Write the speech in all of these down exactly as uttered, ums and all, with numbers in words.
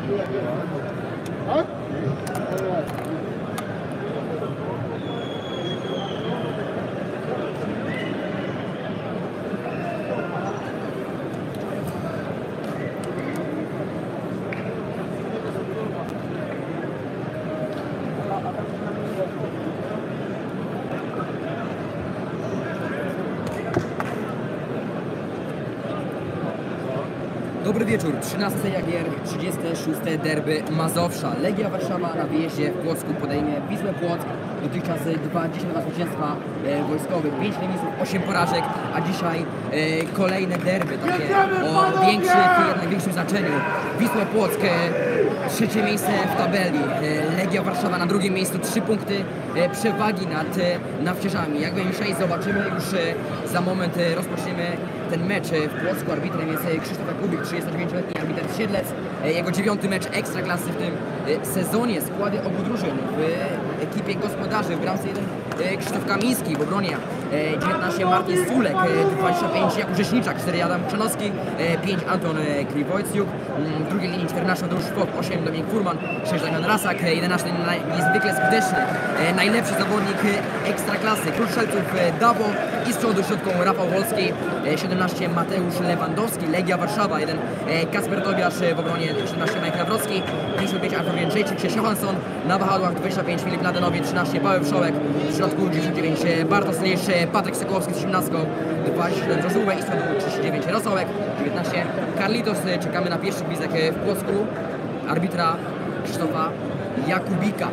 Dobry wieczór, trzynasta seria gier, trzydzieste szóste derby Mazowsza. Legia Warszawa na wyjeździe w Płocku podejmie Wisłę Płock. Dotychczas dwadzieścia dwa zwycięstwa e, wojskowych, pięć remisów, osiem porażek, a dzisiaj e, kolejne derby, takie o większych, jednak większym znaczeniu. Wisła Płock, e, trzecie miejsce w tabeli, e, Legia Warszawa na drugim miejscu, trzy punkty e, przewagi nad e, nawcierzami. Jak będziemy dzisiaj zobaczymy, już e, za moment e, rozpoczniemy ten mecz e, w Płocku. Arbitrem jest e, Krzysztof Jakubik, trzydziestodziewięcioletni arbiter z Siedlec. E, jego dziewiąty mecz Ekstraklasy w tym e, sezonie. Składy obu drużyn w ekipie gospodarzy. W bramce jeden e, Krzysztof Kamiński, w obronie e, dziewiętnaście Martin Sulek, e, dwadzieścia pięć Jakub Rześniczak, cztery Adam Krzanowski, e, pięć Anton e, Kriwojcjuk, mm, w drugiej linii czternaście Mateusz Szpok, osiem Dominik Furman, sześć Damian Rasak, e, jedenaście niezwykle skuteczny, e, najlepszy zawodnik e, Ekstraklasy, Król Strzelców e, Dawo i z przodu środką Rafał Wolski, e, siedemnaście Mateusz Lewandowski, Legia Warszawa, jeden e, Kasper Tobiasz, e, w obronie siedemnaście Mike Nawrocki, pięćdziesiąt pięć Artur Jędrzejczyk, sześć Johansson, na wahadłach dwadzieścia pięć Filip Ladenowicz, trzynaście Paweł Wszołek, w środku dziesięćdziesiąt dziewięć Bartosz Lisz, Patryk Sokołowski z osiemnastką, dwadzieścia siedem Josułę i z przodu trzydzieści dziewięć Rosołek, dziewiętnaście Carlitos. Czekamy na pierwszy gwizdek w Płocku arbitra Krzysztofa Jakubika.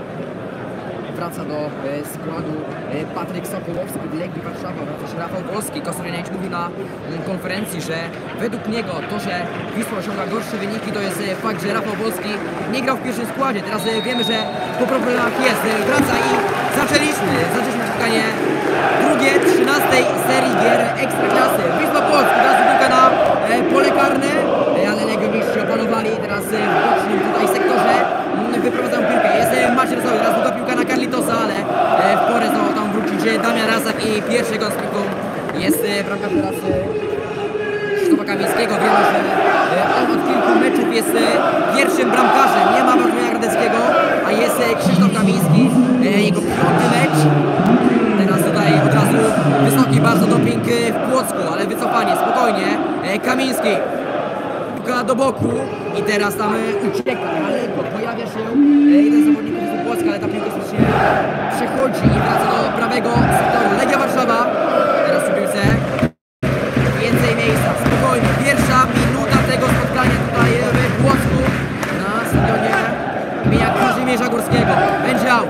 Wraca do e, składu e, Patryk Sokołowski w Legii Warszawa, wraca się Rafał Wolski. Kosorianiewicz mówił na m, konferencji, że według niego to, że Wisła osiąga gorsze wyniki, to jest e, fakt, że Rafał Wolski nie grał w pierwszym składzie. Teraz e, wiemy, że po problemach jest. E, wraca i zaczęliśmy. Zaczęliśmy spotkanie drugie, trzynastej serii gier Ekstraklasy. Wisła Płock, teraz piłka na e, pole karne, e, ale Legiomistrze opanowali teraz e, w bocznym tutaj sektorze. Wyprowadzają piłkę, jest Maciej Rosoły, teraz długa piłka na Carlitosa, ale w porę znowu tam wrócić Damian Rasak i pierwszy gol z piłką jest bramka teraz Krzysztofa Kamińskiego. Wiemy, że on od kilku meczów jest pierwszym bramkarzem, nie ma Bartłomieja Gradeckiego, a jest Krzysztof Kamiński, jego piąty mecz. Teraz tutaj od razu wysoki bardzo doping w Płocku, ale wycofanie, spokojnie, Kamiński. Do boku i teraz tam ucieka, ale pojawia się jeden z zawodników z Płocka, ale ta piłka się przechodzi i wraca do prawego sektoru. Legia Warszawa, teraz przy piłce więcej miejsca, spokojnie, pierwsza minuta tego spotkania tutaj w Płocku na stadionie imienia Kazimierza Górskiego. Będzie out.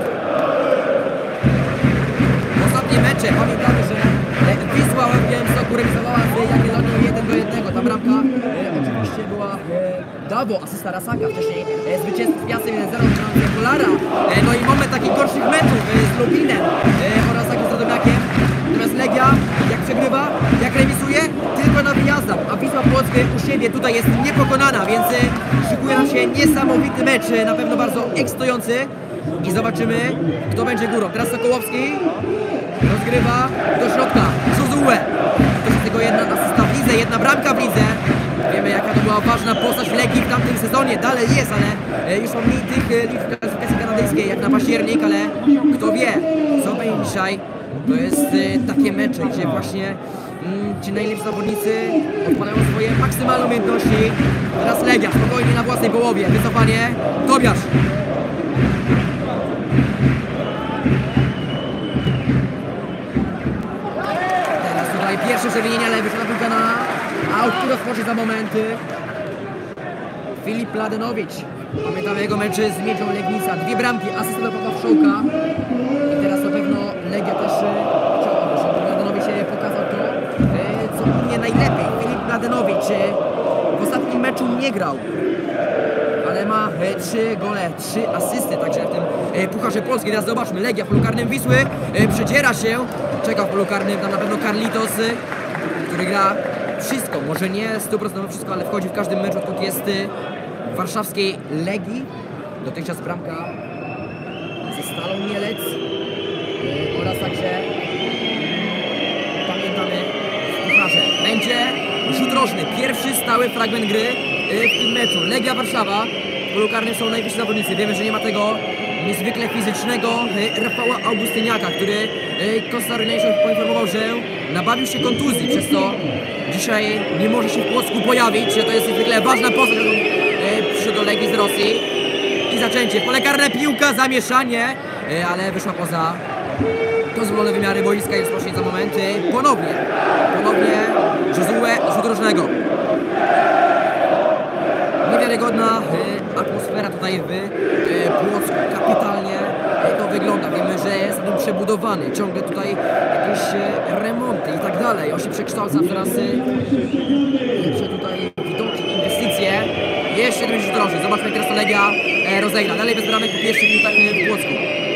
Ostatnie mecze, pamiętamy, że Wisła w Białymstoku remisowała z Jagiellonią jeden do jednego. Ta bramka e, oczywiście była e, Dawo, asysta Rasaka, wcześniej e, zwycięstwo z Piastem jeden zero wygrał Polara. E, no i mamy takich gorszych meczów e, z Lubinem e, oraz takim z Radomiakiem. Natomiast Legia, jak przegrywa, jak remisuje, tylko na wyjazdach, a Wisła Płock u siebie tutaj jest niepokonana, więc e, szykuje nam się niesamowity mecz, e, na pewno bardzo ekscytujący i zobaczymy, kto będzie górą. Teraz Sokołowski rozgrywa do środka, Zozułę. To jest tylko jedna asysta w lidze, jedna bramka w lidze. Wiemy, jaka to była ważna postać w Legii w tamtym sezonie, dalej jest, ale e, już ma mniej tych e, liczb w klasyfikacji kanadyjskiej jak na październik, ale kto wie, co będzie dzisiaj. To jest e, takie mecze, gdzie właśnie mm, ci najlepsi zawodnicy odpalają swoje maksymalne umiejętności. Teraz Legia, spokojnie na własnej połowie, wycofanie, Tobiasz. Pierwsze przewinienie, ale wyszła piłka na aut, który rozpocznie za momenty. Filip Ladenowicz. Pamiętamy jego mecz z Mieczą Legnica. Dwie bramki, asysta do Pawła Wszołka. I teraz na pewno Legia też chciałaby, żeby Ladenowicz pokazał to, co umie najlepiej. Filip Ladenowicz w ostatnim meczu nie grał, ale ma trzy gole, trzy asysty, także w tym Pucharze Polski. Teraz zobaczmy, Legia w polu karnym Wisły przedziera się, czeka w polu karnym, tam na pewno Carlitos, który gra wszystko, może nie sto procent wszystko, ale wchodzi w każdym meczu, odkąd jest w warszawskiej Legii. Dotychczas bramka ze Stalą Mielec oraz także pamiętamy w Pucharze. Będzie rzut rożny, pierwszy stały fragment gry w tym meczu. Legia Warszawa, w polu karnym są najwyżsi zawodnicy. Wiemy, że nie ma tego niezwykle fizycznego Rafała Augustyniaka, który Costa Ruination poinformował, że nabawił się kontuzji, przez co dzisiaj nie może się w Płocku pojawić. To jest niezwykle ważna postać, przyszedł do Legii z Rosji. I zaczęcie. Pole karne, piłka, zamieszanie, ale wyszła poza dozwolone wymiary boiska i rozpocznie za momenty. Ponownie, ponownie Josue rzut rożnego. Niewiarygodna atmosfera tutaj w Płocku. Kapitalnie to wygląda. Wiemy, że jest on przebudowany. Ciągle tutaj jakieś remonty i tak dalej. On się przekształca w coraz lepsze tutaj widoki, inwestycje. Jeszcze jeden rzut rożny. Zobaczmy, jak teraz to Legia rozegra. Dalej bez bramek po pierwszych minutach w Płocku.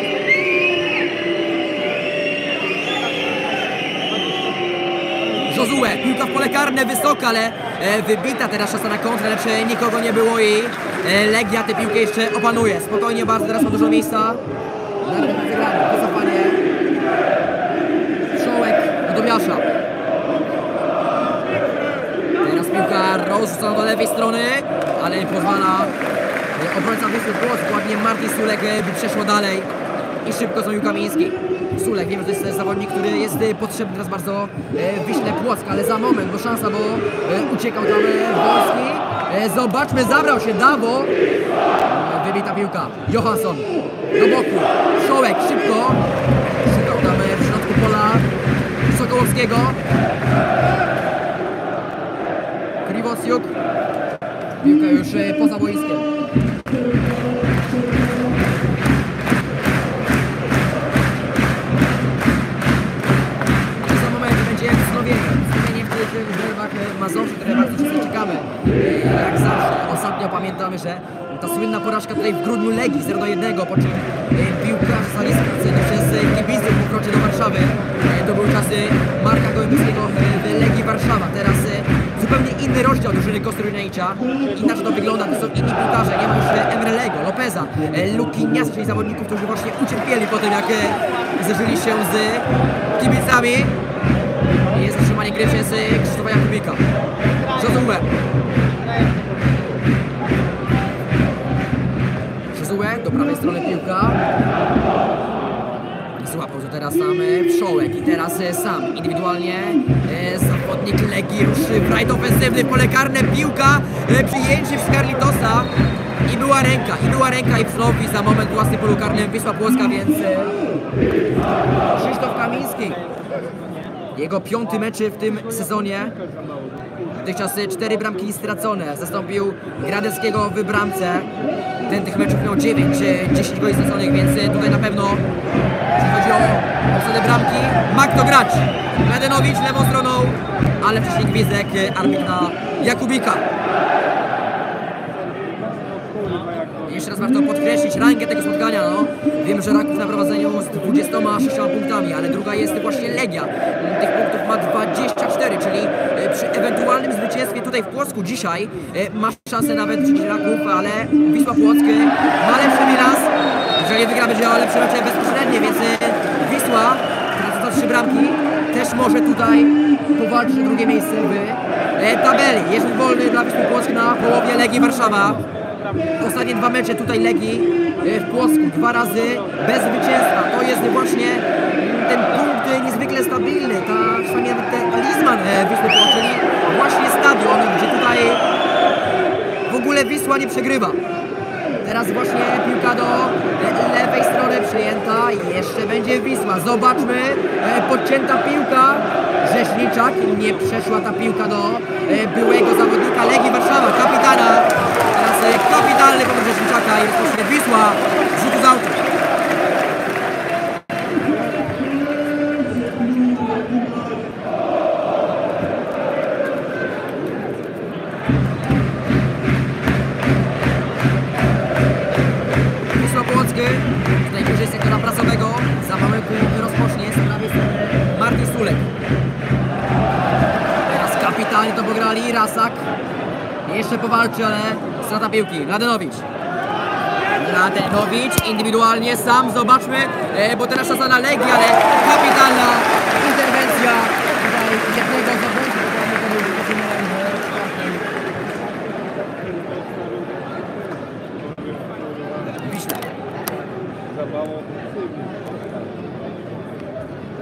Josue, piłka w pole karne, wysoka, ale wybita teraz szansa na kontrę, lecz nikogo nie było i Legia tę piłkę jeszcze opanuje. Spokojnie bardzo, teraz ma dużo miejsca. Nawet wygramy, wycofanie. Wszołek do Dobiasza. Teraz piłka rozrzucona do lewej strony, ale pozwala obrońca Wisły Płock, ładnie Martin Sulek by przeszło dalej i szybko zrobił Kamiński. Sulek, wiemy, że to jest zawodnik, który jest potrzebny teraz bardzo w Wiśle Płock, ale za moment, bo szansa, bo uciekał tam Wolski. Zobaczmy, zabrał się Dawo. Wybita piłka. Johansson do boku. Wszołek szybko. Szukał tam w środku pola Sokołowskiego. Kriwosiuk. Piłka już poza boiskiem. Za moment będzie wznowienie. Wznowienie w tych derbach Mazowszy, które bardzo często czekamy. Jak zawsze. Ostatnio pamiętamy, że ta słynna porażka tutaj w grudniu Legii zero do jednego, po czym piłkarze zostali skróceni przez kibiców po powrocie do Warszawy. To były czasy Marka Gołębowskiego w Legii Warszawa. Teraz zupełnie inny rozdział drużyny Costa Ruination. Inaczej to wygląda, to są inni piłkarze. Nie ma już Emrelego, Lopeza, Lukiniasa, czyli zawodników, którzy właśnie ucierpieli po tym, jak zderzyli się z kibicami. Jest zatrzymanie gry przez Krzysztofa Jakubika. Josue. Josue, do prawej strony piłka. Złapał to teraz sam Wszołek i teraz sam indywidualnie zawodnik Legii ruszy w rajd ofensywny, pole karne, piłka, przyjęcie w Scarlitosa i była ręka, i była ręka i wznowi za moment własny polu karnym Wisła Płocka, więc Krzysztof Kamiński. Jego piąty mecz w tym sezonie. Dotychczas cztery bramki stracone. Zastąpił Gradeckiego w bramce. Ten tych meczów miał dziewięć, dziesięć goli straconych, więc tutaj na pewno, jeśli chodzi o obsadę bramki, Mak to grać. Mladenowicz lewą stroną, ale wcześniej gwizdek arbitra Jakubika. Jeszcze raz warto podkreślić rangę tego spotkania. No. Wiem, że Raków na prowadzeniu z dwudziestoma sześcioma punktami, ale druga jest właśnie Legia. Tych punktów ma dwadzieścia cztery, czyli przy ewentualnym zwycięstwie tutaj w Płocku dzisiaj ma szansę nawet przeciw Raków, ale Wisła Płock ma lepszy bilans. Jeżeli wygra, będzie miała lepsze mecze bezpośrednie, więc Wisła, która za trzy bramki, też może tutaj powalczyć o drugie miejsce w tabeli. Jest wolny dla Wisły Płock na połowie Legii Warszawa. Ostatnie dwa mecze tutaj Legii w Płocku, dwa razy bez zwycięstwa. To jest właśnie ten punkt niezwykle stabilny, ta przynajmniej nawet ten talizman Wisły Płock, czyli właśnie stadion, gdzie tutaj w ogóle Wisła nie przegrywa. Teraz właśnie piłka do lewej strony przyjęta i jeszcze będzie Wisła. Zobaczmy, podcięta piłka. Rzeźniczak, nie przeszła ta piłka do byłego zawodnika Legii Warszawa, kapitana. Teraz kapitalny pomysł Rzeźniczaka i rozpocznie Wisła z rzutu z autu. Wisła Płockie, tutaj bliżej sektora prasowego, za moment rozpocznie z prawej strony Martin Sulek. Teraz kapitalnie to pograli, Rasak. Jeszcze powalczy, ale strata piłki. Mladenowicz. Mladenowicz indywidualnie sam, zobaczmy, e, bo teraz szansa na Legię, ale kapitalna interwencja tutaj jednego zawodnika.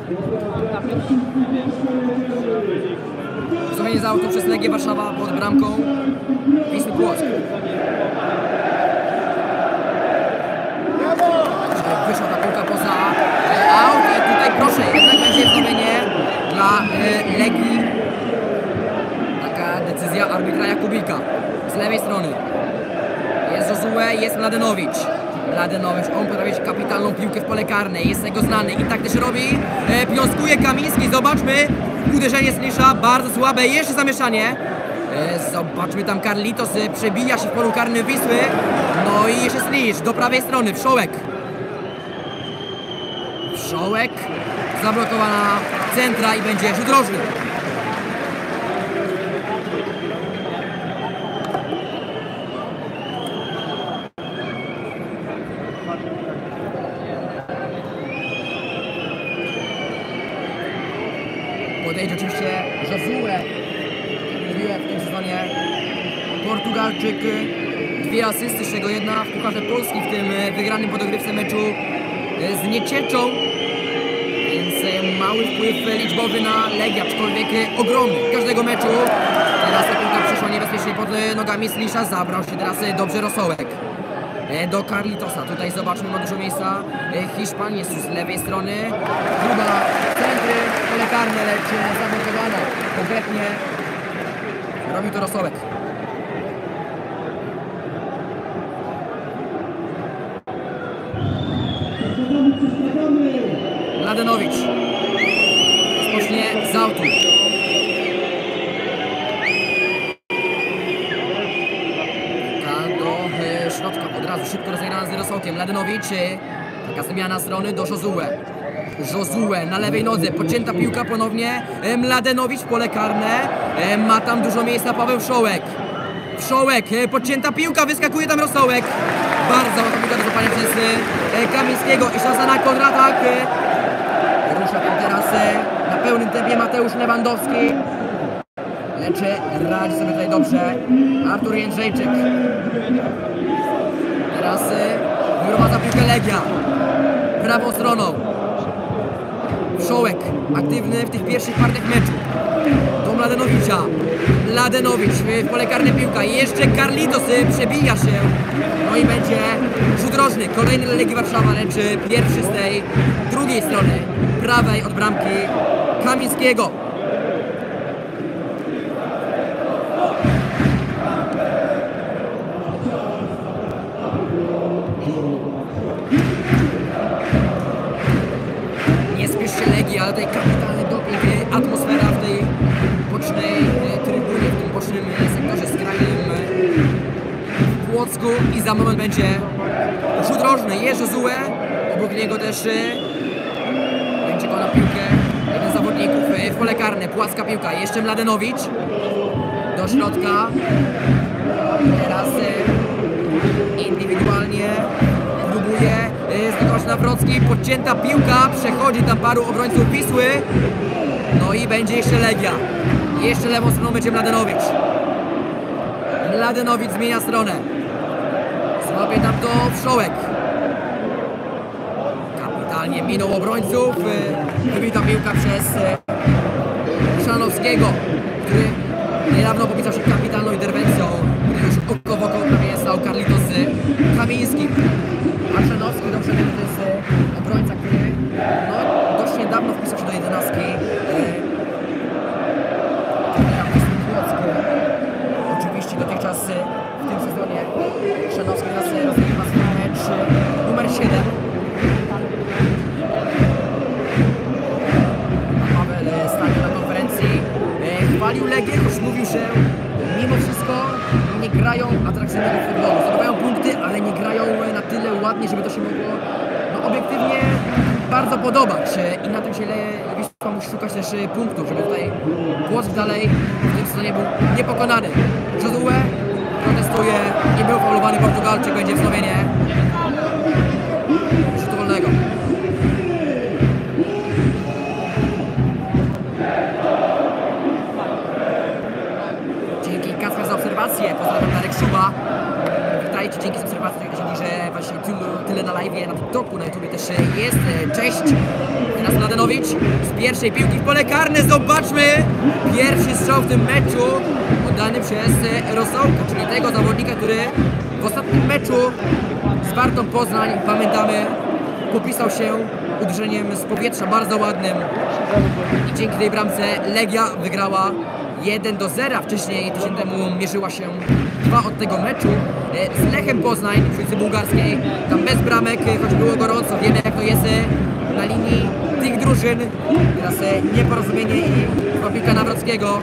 Wznowienie z autu przez Legię Warszawa pod bramką Wisły Płock. Wyszła ta piłka poza aut i tutaj proszę, jednak będzie wznowienie dla e, Legii. Taka decyzja arbitra Jakubika. Z lewej strony jest Josue, jest Mladenowicz. Mladenowicz, on potrafi kapitalną piłkę w pole karne, jest jego znany i tak też robi. E, piąskuje Kamiński, zobaczmy. Uderzenie Slisza, bardzo słabe, jeszcze zamieszanie. E, zobaczmy tam Carlitos, e, przebija się w polu karnym Wisły. No i jeszcze Slisz, do prawej strony, Wszołek. Wszołek, zablokowana centra i będzie rzut rożny. Podejdzie oczywiście Josue, mówiłem w tym sezonie, Portugalczyk, dwie asysty, z czego jedna w Pucharze Polski w tym wygranym po dogrywce meczu z Niecieczą, więc mały wpływ liczbowy na Legię, aczkolwiek ogromny każdego meczu. Teraz ta piłka przyszła niebezpiecznie pod nogami Slisza, zabrał się teraz dobrze Rosołek do Carlitosa. Tutaj zobaczmy, ma dużo miejsca Hiszpan, jest już z lewej strony. Próba centry, pole karne, lecz zablokowana. Konkretnie robi to Rosołek. Mladenowicz rozpocznie z autu. Do e, środka, od razu szybko rozegrana z Rosołkiem. Mladenowicz, e, taka zmiana strony do Josue. Josue na lewej nodze, podcięta piłka ponownie. E, Mladenowicz, pole karne. E, ma tam dużo miejsca Paweł Wszołek. Wszołek, e, podcięta piłka, wyskakuje tam Rosołek. Bardzo łatwa piłka do złapania przez e, Kamińskiego i szansa na kontratak. E, Rusza tam teraz e, na pełnym tempie Mateusz Lewandowski. Lecz radzi sobie tutaj dobrze Artur Jędrzejczyk. Teraz e, wyprowadza piłkę Legia prawą stroną. Wszołek aktywny w tych pierwszych partach meczu. Do Mladenowicza. Mladenowicz w pole karne piłka. Jeszcze Carlitos przebija się. No i będzie rzut rożny. Kolejny dla Legii Warszawa, lecz pierwszy z tej drugiej strony. Prawej od bramki Kamińskiego. Nie spiesz się Legii, ale tutaj kapitalny doping, atmosfera w tej bocznej trybunie, w tym bocznym sektorze skrajnym w Płocku i za moment będzie rzut rożny. Jest Josue, obok niego też będzie go na piłkę jeden z zawodników w pole karne, płaska piłka, jeszcze Mladenowicz do środka. Teraz indywidualnie próbuje zdobywać Nawrocki, podcięta piłka, przechodzi tam paru obrońców Wisły. No i będzie jeszcze Legia. Jeszcze lewą stroną będzie Mladenowicz. Mladenowicz zmienia stronę. Złapie tam to Wszołek. Kapitalnie minął obrońców. Wybita piłka przez Chrzanowskiego, który niedawno popisał się kapitalną interwencją, gdy już oko w oko prawie stał Carlitos z Kamińskim. A Chrzanowski dobrze wie, że to jest obrońca, który no, dość niedawno wpisał się do jedenastki Płocku. Oczywiście dotychczas w tym sezonie Chrzanowski teraz rozgrywa swój mecz numer siedem. Paweł stanie na konferencji, chwalił Legię, choć mówił, że mimo wszystko nie grają atrakcyjnego futbolu. Zdobywają punkty, ale nie grają na tyle ładnie, żeby to się mogło no, obiektywnie bardzo podobać. I na tym się Wisła musi szukać też punktów, żeby tutaj Płock dalej w tym sezonie był niepokonany. Josue protestuje, nie był faulowany Portugalczyk, będzie wznowienie rzutu wolnego. Dzięki Kacper za obserwację, pozdrawiam Darek Szuba. Witajcie, dzięki za obserwację, że właśnie tylu, tyle na live, na TikToku, na YouTubie też jest. Cześć! Teraz Mladenowicz z pierwszej piłki w pole karne. Zobaczmy! Pierwszy strzał w tym meczu oddany przez Rosołka, czyli tego zawodnika, który w ostatnim meczu z Wartą Poznań, pamiętamy, popisał się uderzeniem z powietrza bardzo ładnym i dzięki tej bramce Legia wygrała jeden do zera. Wcześniej tydzień temu mierzyła się dwa od tego meczu z Lechem Poznań w ulicy Bułgarskiej. Tam bez bramek, choć było gorąco. Wiemy, jak to jest na linii tych drużyn. Teraz nieporozumienie i chyba piłka Nawrockiego.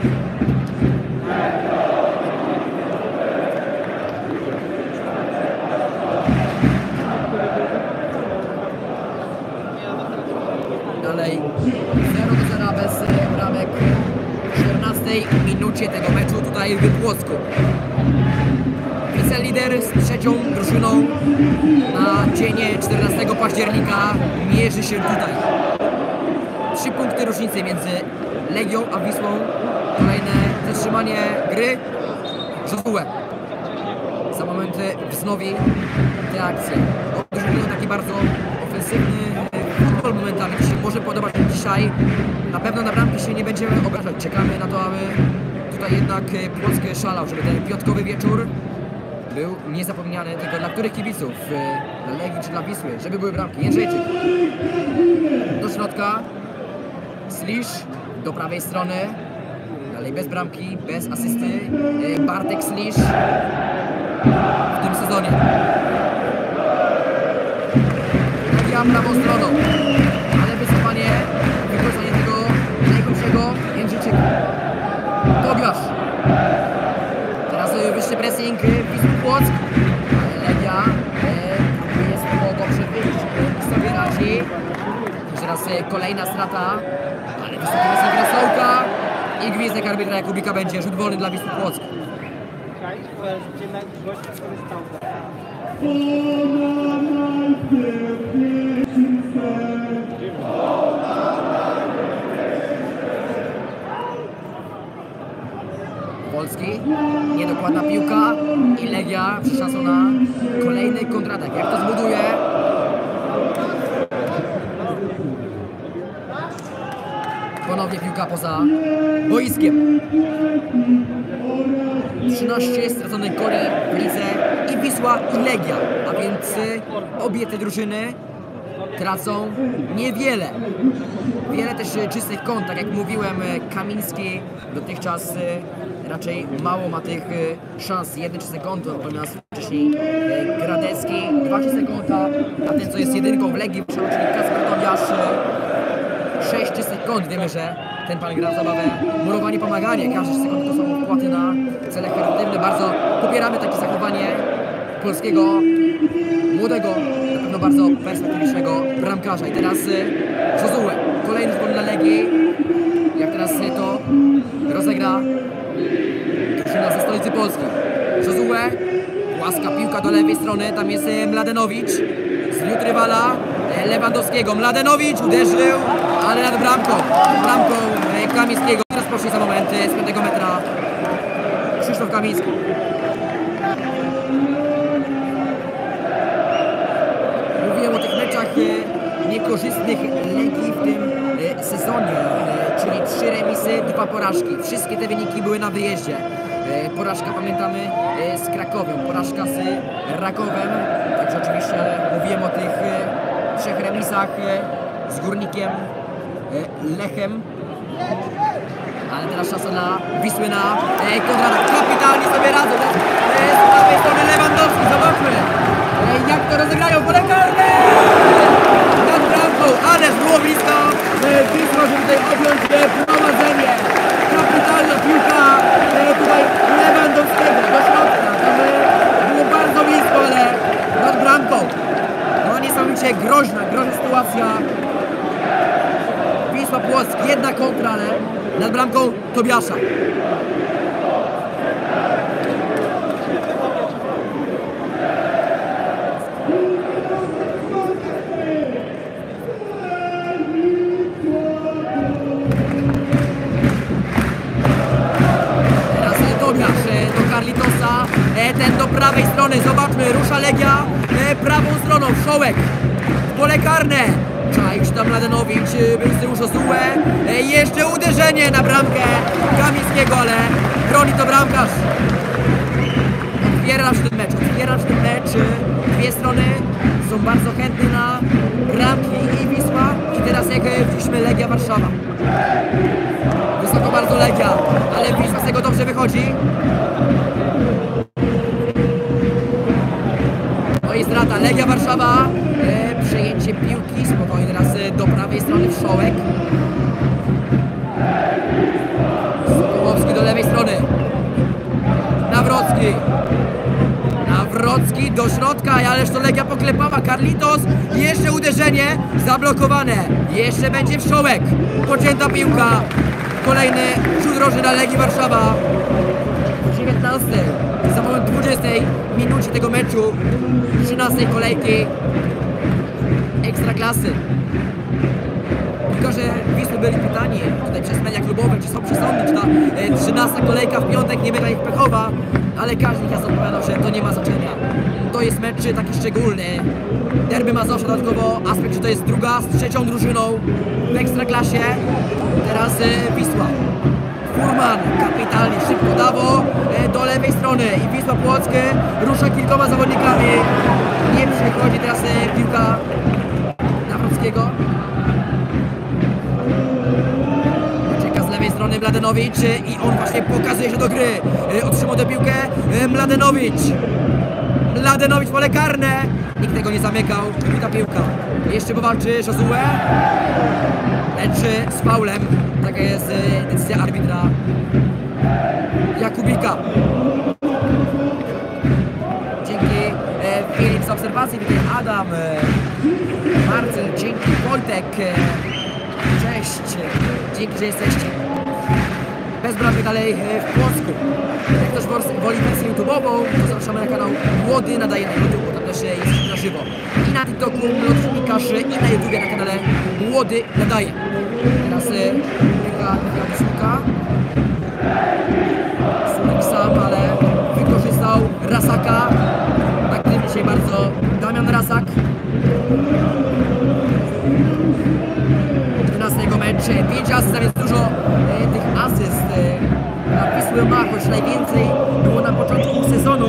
Dalej zero do zera bez bramek w czternastej minucie tego meczu tutaj w Płocku. Wicelider z trzecią drużyną na dzień czternastego października mierzy się tutaj. Trzy punkty różnicy między Legią a Wisłą. Kolejne zatrzymanie gry. Josue za moment wznowi tę akcję. Odrzucił taki bardzo ofensywny futbol momentami. To się może podobać dzisiaj. Na pewno na bramki się nie będziemy obrażać. Czekamy na to, aby tutaj jednak Płock szalał, żeby ten piątkowy wieczór był niezapomniany, tylko dla których kibiców, dla Legii czy dla Wisły, żeby były bramki. Jędrzejczyk do środka, Slisz do prawej strony, dalej bez bramki, bez asysty, Bartek Slisz w tym sezonie. Legia prawą stroną, ale wycofanie, wykorzystanie tego najgorszego Jędrzejczyka. Tobiasz. Teraz wyższy pressing Wisły Płock, ale Legia e, próbuje spoko przewyjść, sobie radzi. Teraz kolejna strata, ale wysoki pressing Rosołka i gwizdek arbitra Jakubika będzie rzut wolny dla Wisły Płock. Polski, niedokładna piłka i Legia przy szansą na kolejny kontratak. Jak to zbuduje? Ponownie piłka poza boiskiem. trzynaście straconych goli w lidze i Wisła i Legia, a więc obie te drużyny tracą niewiele. Wiele też czystych kąt, tak jak mówiłem, Kamiński dotychczas raczej mało ma tych szans, jeden czysty kąt, natomiast wcześniej Gradecki, dwa czyste kąta, a ten co jest jedynką w Legii, czyli Kacper Tobiasz, sześć czystych kąt. Wiemy, że ten pan gra w zabawę murowanie, pomaganie, każdy czysty kąt to są wpłaty na cele charytatywne. Bardzo popieramy takie zachowanie polskiego, młodego, na pewno bardzo perspektywicznego bramkarza. I teraz Josue, kolejny zgon dla Legii. Jak teraz to rozegra drużyna ze stolicy Polski. Josue, łaska piłka do lewej strony, tam jest Mladenowicz, zwiódł rywala Lewandowskiego. Mladenowicz uderzył, ale nad bramką, bramką Kamińskiego. Teraz proszę za moment z piątego metra Krzysztof Kamiński. Mówiłem o tych meczach niekorzystnych Legii w tym sezonie, czyli trzy remisy, dwa porażki. Wszystkie te wyniki były na wyjeździe. Porażka, pamiętamy, z Krakowem, porażka z Rakowem. Także oczywiście mówiłem o tych trzech remisach z Górnikiem, Lechem. Ale teraz szansa na Wisły na kontratak. Kapitalnie sobie radzą. Z prawej strony Lewandowski, zobaczmy jak to rozegrają, pole karne! Nad bramką, ależ było blisko Wisła, żeby tutaj objąć prowadzenie. Kapitalna piłka tutaj Lewandowskiego do środka. Tam było bardzo blisko, ale nad bramką. No niesamowicie groźna, groźna sytuacja. Wisła Płock, jedna kontra, ale nad bramką Tobiasza. Teraz Tobiasz do Carlitosa, ten do prawej. prawej strony, zobaczmy, rusza Legia e, prawą stroną, Wszołek, pole karne, czaił się tam Mladenowicz, był z tyłu Josue, e, jeszcze uderzenie na bramkę Kamińskiego, ale broni to bramkarz. Otwiera się ten mecz, otwiera się ten mecz, dwie strony są bardzo chętne na bramki i Wisła i teraz jak widzimy Legia Warszawa. Wysoko bardzo Legia, ale Wisła z tego dobrze wychodzi. No i strata, Legia Warszawa, e, przejęcie piłki, spokojnie teraz do prawej strony Wszołek. Sokołowski do lewej strony. Nawrocki. Nawrocki do środka, ależ to Legia poklepała. Carlitos, jeszcze uderzenie, zablokowane. Jeszcze będzie Wszołek. Pocięta piłka. Kolejny rzut rożny na Legii Warszawa. W dziewiętnastej, za moment dwudziestej minucie tego meczu, trzynastej kolejki Ekstraklasy. Piłkarze Wisły byli pytani tutaj przez media klubowe, czy są przesądni, czy ta e, trzynasta kolejka w piątek nie będzie ich pechowa, ale każdy z nas odpowiadał, że to nie ma znaczenia. To jest mecz taki szczególny. Derby Mazowsza dodatkowo, aspekt, że to jest druga z trzecią drużyną w Ekstraklasie. Teraz e, Wisła. Furman kapitalnie, szybko dało e, do lewej strony i Wisła Płockie rusza kilkoma zawodnikami. Nie przychodzi teraz e, piłka Nawrockiego. Z lewej strony Mladenowicz i on właśnie pokazuje się do gry. Otrzymał tę piłkę Mladenowicz. Mladenowicz pole karne. Nikt tego nie zamykał. Ta piłka. Jeszcze powalczy Josue. Lecz z faulem. Taka jest decyzja arbitra Jakubika. Dzięki Filip z obserwacji. Tutaj Adam, Marcel, dzięki Wojtek. Cześć, dzięki, że jesteście. Bez bramek dalej w Płocku. Jak ktoś woli wersję YouTube'ową, to zapraszamy na kanał Młody Nadaje na YouTube, bo tam też jest na żywo. I na TikToku, Młodnikarz, i na YouTubie na kanale Młody Nadaje. Teraz piłka do Słuka. Słuk sam, ale wykorzystał Rasaka. Aktywnie dzisiaj bardzo Damian Rasak. czternastego meczu, pięć asyst, a więc dużo e, tych asyst e, na Wisłę ma, choć najwięcej było na początku sezonu.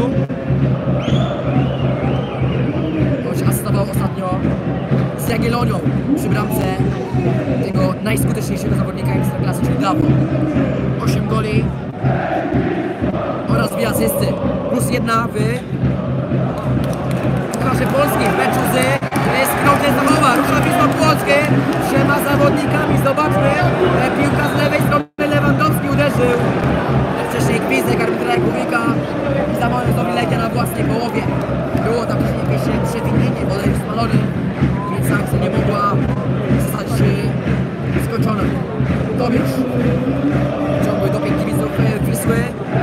Choć asystował ostatnio z Jagiellonią przy bramce tego najskuteczniejszego zawodnika Ekstraklasy, czyli Dawo. osiem goli oraz dwie asysty, plus jedna w Pucharze Polskim w meczu z Skrokiem Zachowa. Rusza Wisła Płockie trzema zawodnikami. Zobaczmy, piłka z lewej strony, Lewandowski uderzył. Wcześniej gwizdek arbitra Jakubika i za moment znowu Legia na własnej połowie. Było tam wcześniej jakieś przewinienie, bodaj już spalony, więc akcja nie mogła zostać skończona. Tobiasz. Ciągły doping kibiców Wisły.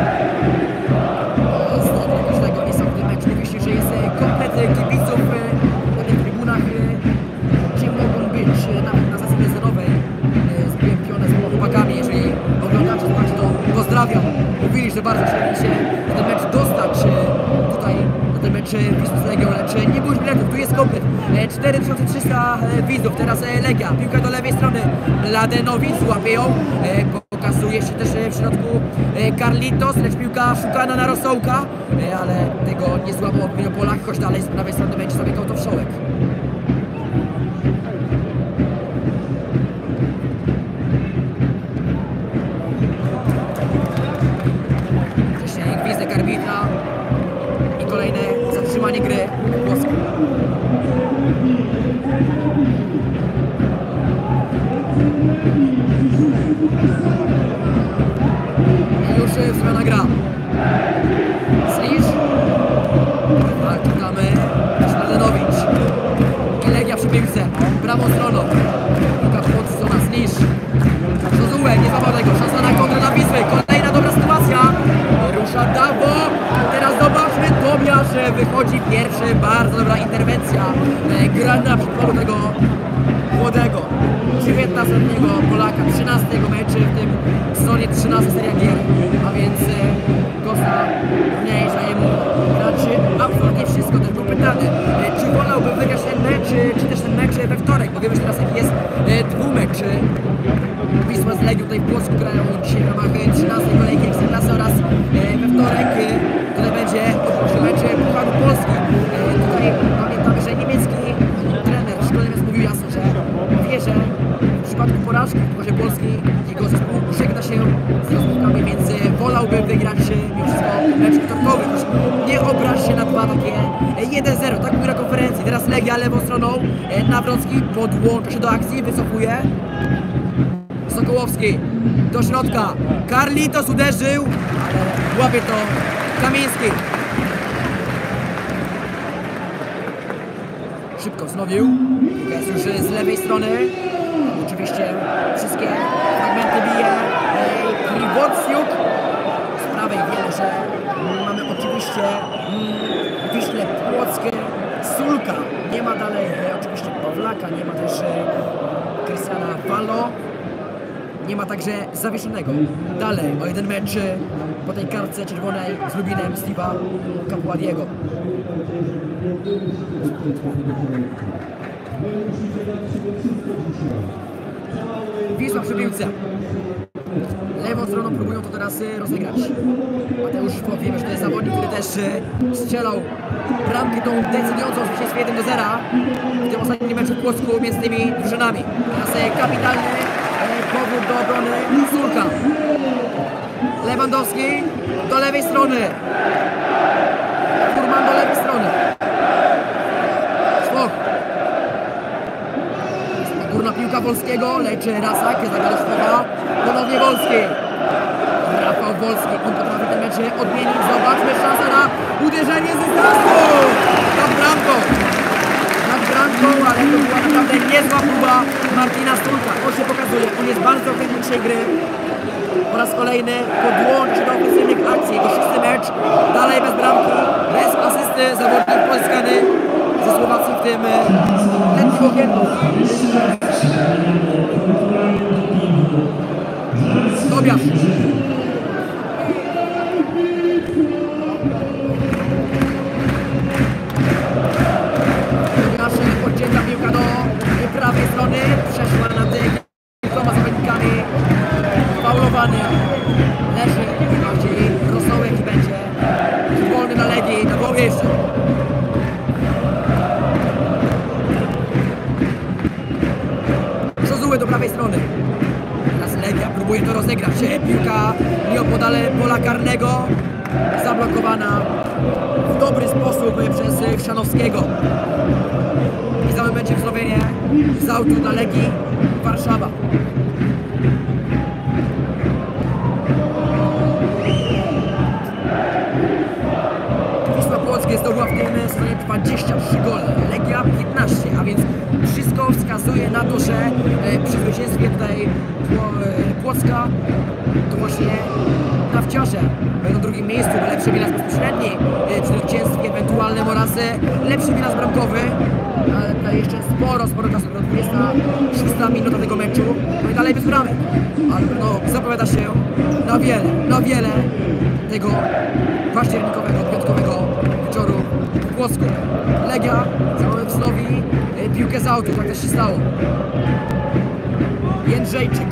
Znowu każdego niesamowity mecz. Myślę, że jest komplet kibiców na tych trybunach, gdzie mogą być nawet na sesji rezerwowej z Piąpionem, z chłopakami. Jeżeli oglądacie, słuchacie, to pozdrawiam. Mówili, że bardzo chcieli się na ten mecz dostać tutaj, na ten mecz Wisły z Legią, lecz nie było biletów, tu jest komplet. cztery tysiące trzysta widzów, teraz Legia, piłka do lewej strony, Mladenowicz łapie ją, pokazuje się też w środku Carlitos, lecz piłka szukana na Rosołka, ale tego nie złamał odpowiednio Polak, choć dalej z prawej strony będzie zamykał to Wszołek. Wcześniej gwizdek arbitra i kolejne zatrzymanie gry w Polsce. I już zmiana gra. Slisz. Walczamy. Mladenowicz. I Legia przy piłce. Prawą stroną. Piłka podstrona. Slisz. Josue, nie złapał tego. Szansa na kontrę na Wisły. Kolejna dobra sytuacja. Rusza Dawo. Teraz zobaczmy. Tobiasz wychodzi pierwszy. Bardzo dobra interwencja. Gra na przedpolu tego młodego, dziewiętnastoletniego Polaka, trzynastego meczy w tym sezonie, trzynasta seria gier, a więc Kosa mniejsza jemu grać absolutnie wszystko. Też był pytany, czy wolałby wygrać ten mecz, czy też ten mecz we wtorek, bo wiemy, że teraz jaki jest dwumecz. Wisła z Legią tutaj w Płocku grają dzisiaj w ramach trzynastej kolejki Ekstraklasy oraz we wtorek tutaj będzie mecz Pucharu Polski. Tutaj pamiętamy, że niemiecki trener szkoleniec mówił jasno, że wie, że w przypadku porażki w Pucharze Polski jego zespół żegna się z rozgrywkami, więc wolałby wygrać mimo wszystko mecz wtorkowy. Nie obraź się na dwa takie jeden zero, tak mówił na konferencji. Teraz Legia lewą stroną, Nawrocki podłącza się do akcji, wycofuje. Sokołowski do środka, Carlitos uderzył, ale łapie to Kamiński. Szybko wznowił, jest już z lewej strony, oczywiście wszystkie fragmenty bije Krywocjuk. Z prawej wiemy, że mamy oczywiście Wiśle Płockie, Sulka, nie ma dalej oczywiście Pawlaka, nie ma też Krystiana Wallo. Nie ma także zawieszonego. Dalej o jeden mecz po tej kartce czerwonej z Lubinem Steve'a Capuadiego. Wisła przy piłce. Lewą stroną próbują to teraz rozegrać. Mateusz Szwok, wiemy, że to jest zawodnik, który też strzelał bramkę tą decydującą w zwycięstwie jeden do zera w tym ostatnim meczu w Płocku między tymi drużynami. Teraz kapitalny powrót do obrony Sulka. Lewandowski do lewej strony. Furman do lewej strony. Szwok. Górna piłka Wolskiego, lecz Rasak, zagadał Szwoka. Ponownie Wolski. Rafał Wolski, on potrafi ten mecz odmienić. Zobaczmy, szansa na uderzenie z dystansu. Nad bramką. Nad bramką, ale to była naprawdę niezła próba Martina Sulka. On się pokazuje, on jest bardzo chętny dzisiaj gry. Po raz kolejny podłączy do ofensywnych akcji. Jego szósty mecz, dalej bez bramki, bez asysty, zawodnik pozyskany ze Słowacji w tym letnim okienku. Tobiasz. Tobiasz podcięta piłka do prawej strony, przeszła nad kilkoma zawodnikami, faulowany, leży bardziej rosołek i będzie wolny na Legii, na głowie jeszcze. Żozuły do prawej strony. Teraz Legia próbuje to rozegrać. Piłka nieopodal pola karnego, zablokowana w dobry sposób przez Chrzanowskiego. I za będzie wznowienie z autu dla Legii Warszawa. Wisła Płockie zdobyła w tym sezonie dwadzieścia trzy gole, Legia piętnaście, a więc wszystko wskazuje na to, że przy zwycięstwie tutaj Płocka to właśnie Nawciarze będą na drugim miejscu, bo lepszy bilans bezpośredni przy zwycięstwie ewentualnym oraz lepszy bilans bramkowy. Ale tutaj jeszcze sporo, sporo czasu, do dwudziesta szósta minuta tego meczu, no i dalej bez bramek. Ale no, zapowiada się na wiele, na wiele tego październikowego, piątkowego wieczoru w Płocku. Legia wznowi piłkę z autu, tak też się stało. Jędrzejczyk.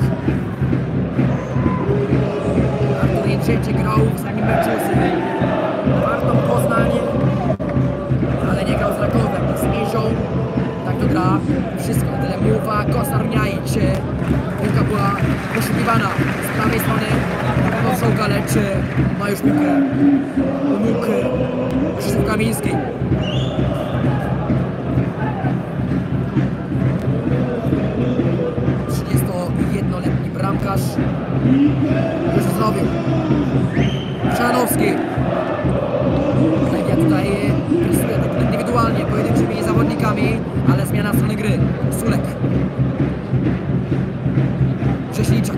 Artur Jędrzejczyk grał w ostatnim meczu z Wartą Poznań, ale nie grał z Rakowem, z Miesią. Tak to gra. Wszystko. Tyle Muwa, Kosar Mniaić. Piłka była poszukiwana z prawej strony. Szołka, lecz ma już piłkę u nóg Krzysztof Kamiński. trzydziestojednoletni bramkarz już zrobił. Chrzanowski. Legia tutaj presuje tak indywidualnie, pojedynczymi zawodnikami, ale zmiana strony gry. Sulek. Cześniczak.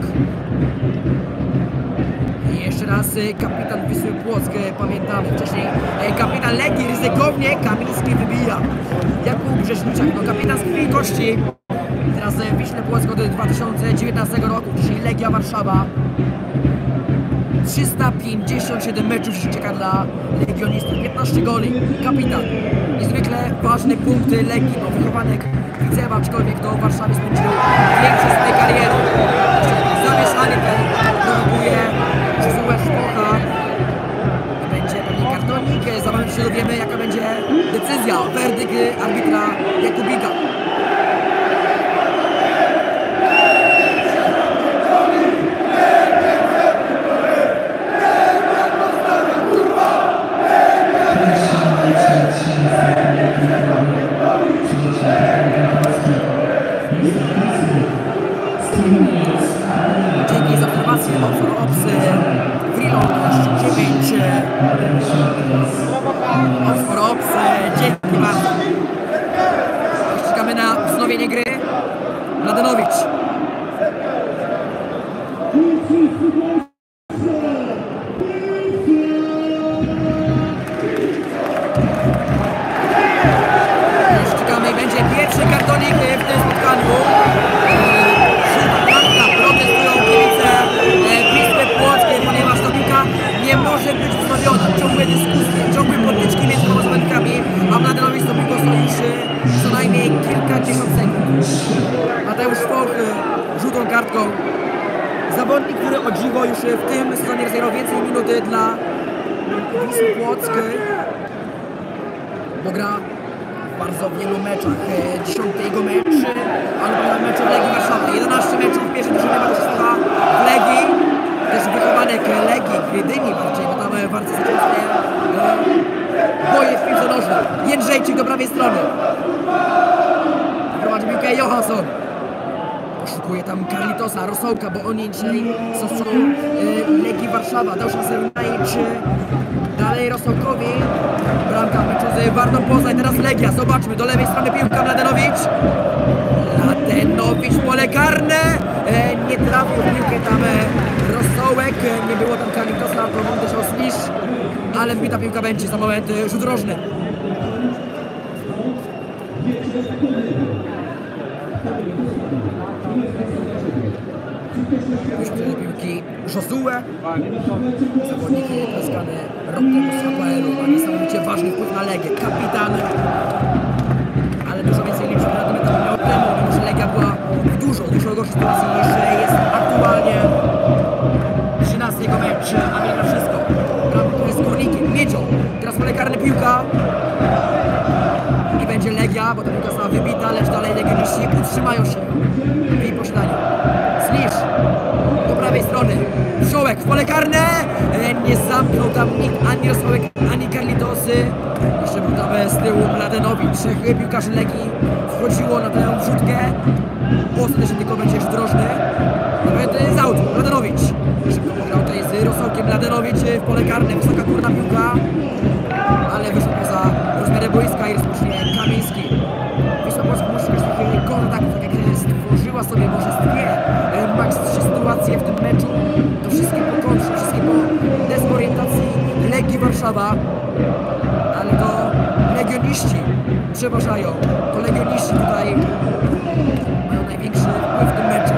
I jeszcze raz kapitan Wisły Płock, pamiętamy wcześniej kapitan Legii ryzykownie, Kamiński wybija. Jakub Brzeźniczak, no kapitan z krwi i kości. Teraz oraz Wiśle Płock od dwa tysiące dziewiętnastego roku, czyli Legia Warszawa. trzysta pięćdziesiąt siedem meczów się czeka dla legionistów, piętnaście goli, kapitan. Niezwykle ważne punkty Legii, bo wychowanek Widzewa, aczkolwiek to w Warszawie spędził większość swojej kariery. Zamieszanie ten prowokuje Josué Szpocha. Będzie pewnie kartonik, za moment się dowiemy, jaka będzie decyzja, werdykt arbitra Jakubika. Dzięki za obserwację, Obsy, Wrilon dziewięć, Obsy, dzięki bardzo. Czekamy na wznowienie gry. Mladenowicz. Czekamy, będzie pierwszy kartonik w tym spotkaniu. Ponieważ ta piłka nie może być wstawiona. Ciągłe dyskusje, ciągłe potyczki między dwoma zawodnikami, a Mladenowicz do piłką stoi już co najmniej kilkadziesiąt sekund. Mateusz Foch żółtą kartką. Zawodnik, który o dziwo już w tym sezonie rozegrał więcej minut dla Wisły Płock, bo gra w bardzo wielu meczach. Dziesiąty jego mecz, ale na meczu w Legii Warszawa. jedenaście meczów w pierwszej drużynie Mateusz w Legii. Też wychowanek Legii, Gdyni bardziej, bo tam bardzo zaczęste boje w piłce nożnej. Jędrzejczyk do prawej strony. Prowadzi piłkę Johansson. Poszukuje tam Carlitosa, Rosołka, bo oni dzisiaj są z przodu Legii Warszawa. Dał szansę Runajć. Dalej Rosołkowi. Bramka meczu z Warną Poznań, teraz Legia. Zobaczmy, do lewej strony piłka Mladenowicz. Mladenowicz, pole karne. Nie trafił w piłkę tam Rosołek, nie było tam Carlitosa, to był też Oslisz, ale wbita piłka będzie za moment rzut rożny. Już do piłki Josué, zawodnik pozyskany rok temu z H P L-u, ma niesamowicie ważny wpływ na Legię, kapitan, ale dużo więcej liczb na tym etapie miał temu, mimo że Legia była w dużo, dużo gorszej sytuacji niż jest aktualnie. trzynasty jego mecz, a nie na wszystko. Gra z Górnikiem, Miedzią, teraz pole karne piłka. I będzie Legia, bo ta piłka została wybita, lecz dalej legioniści utrzymają się w jej posiadaniu. Slisz do prawej strony. Wszołek w pole karne. Nie zamknął tam nikt, ani Rosołek, ani Carlitosy. Jeszcze był tam z tyłu Mladenowicz. Trzech piłkarzy Legii wchodziło na tę wrzutkę. Ostatecznie tylko będzie już drożny. Nawet z autu, Mladenowicz. Szybko pograł tutaj z Rosołkiem. Mladenowicz w pole karne, wysoka górna piłka. Ale wyszło poza rozmiarę boiska i rozpocznie Kamiński. Wisła Płock musi mieć taki kontakt, tak jak stworzyła sobie może z dwie, max trzy sytuacje w tym meczu. To wszystkie po kontrze, wszystkie po dezorientacji Legii Warszawa. Ale to legioniści przeważają. To legioniści tutaj mają największy wpływ w tym meczu.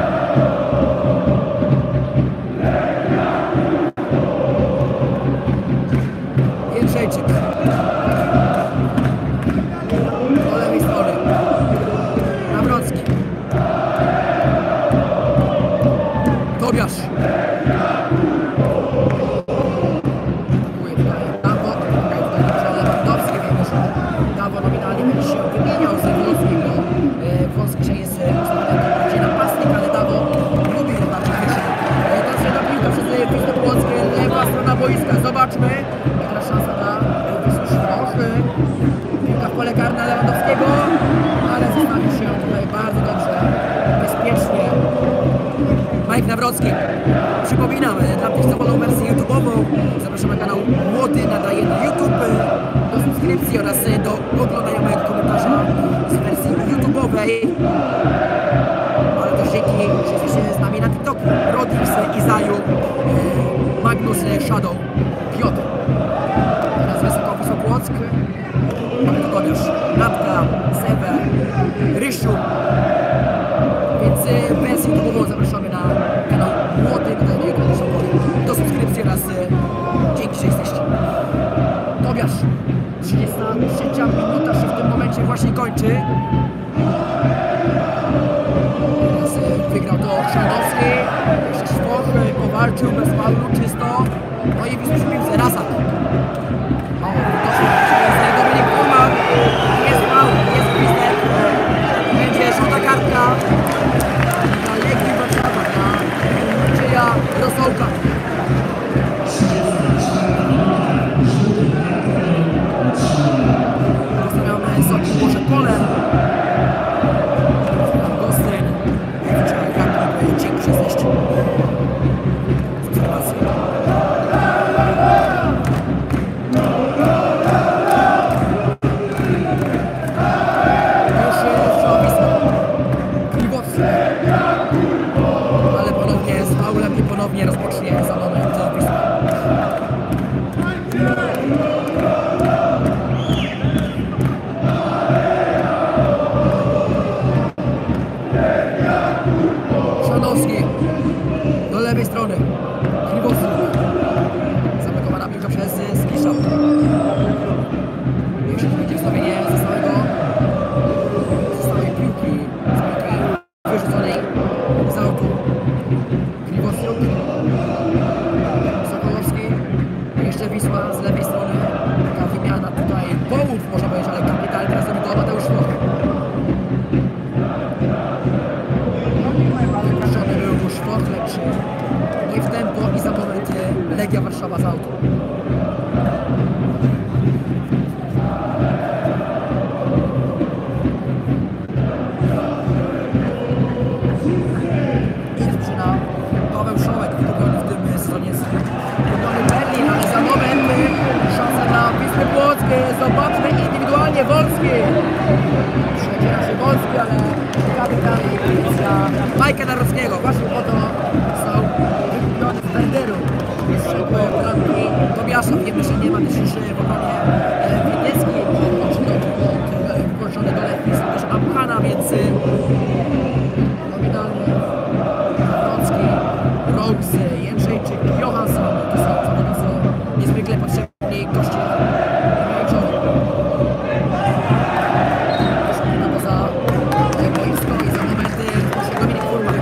Jędrzejczyk. Do lewej strony. Nawrocki. Tobiasz. Dawo. Lewandowski, wiem, że Dawo nominalnie będzie się wymieniał z Włockim, bo Włoski dzisiaj jest bardziej napastnik, ale Dawo lubi bardziej wyżej. Teraz jedna piłka przez Wisłę Płock, lewa strona boiska. Zobaczmy. Teraz szansa na Wisłę Szpoch. Piłka w pole karne Lewandowskiego, ale zostawił się tutaj bardzo dobrze, bezpiecznie. Mike Nawrocki. Przypominam, dla tych, co wolą wersję YouTube'ową, zapraszam na kanał Młody Nadaje na YouTube, do subskrypcji oraz do oglądania mojego komentarza z wersji YouTube'owej. Ale też dzięki, że jesteście z nami na TikToku. Rodix, Izaju, Magnus, Shadow, Piotr. Teraz wysoko Wisła Płock. Mamy tu Tobiasz, Natka, Sewę, Rysiu. Więc e, bez YouTube'ową zapraszamy na kanał Młody do jego do subskrypcji oraz e, dzięki, że jesteście. Tobiasz, trzydziesta trzecia minuta się w tym momencie właśnie kończy. Teraz e, wygrał to Chrzanowski, jeszcze Szwoch, powalczył bez faulu, czysto. No i Wisła przy piłce, Razak. O, to Dominik Kurman, jest faul, jest gwizdek. Będzie żółta kartka na Legii Warszawa, na Macieja Rosołka. Zostawiamy Soki Boże Pole. Gostyn. Jak dzięki, że jesteście. Obserwacja. Ale ponownie z faulem i ponownie rozpocznie za moment Wisła. Szanowski do lewej strony. Krywowski. Zablokowana piłka przez Skisza. Jeśli będzie wstawienie ze stałego ze stałej piłki z piłki wyrzuconej z autu. Krywowski. Sokołowski. Jeszcze Wisła z lewej strony. Ta wymiana tutaj połów może być, ale kapitalnie teraz robi to Mateusz Szwoch. Wypuszczony był już Szwoch, lecz nie w tempo i za moment Legia Warszawa z autu. I rozpoczyna Paweł Szołek, wykupiony w tym sezonie z wykupiony Berlin, ale za moment szansa na Wisłę Płock. Zobaczmy indywidualnie Wolski. Przeciera się Wolski, ale kapitalnie pozycja Majka Narockiego. Właśnie po to został wykupiony z Berderu. Jest szybko bramki Tobiasza. Wiemy, że nie ma też już w obronie Wiedecki. Wykończony do Lechii jest też Abhana, więc nominalnie Narocki, Rose, Jędrzejczyk, Johansson. To są zawodnicy niezwykle potrzebni goście. Poza boisko i za momenty Dominik Kurman.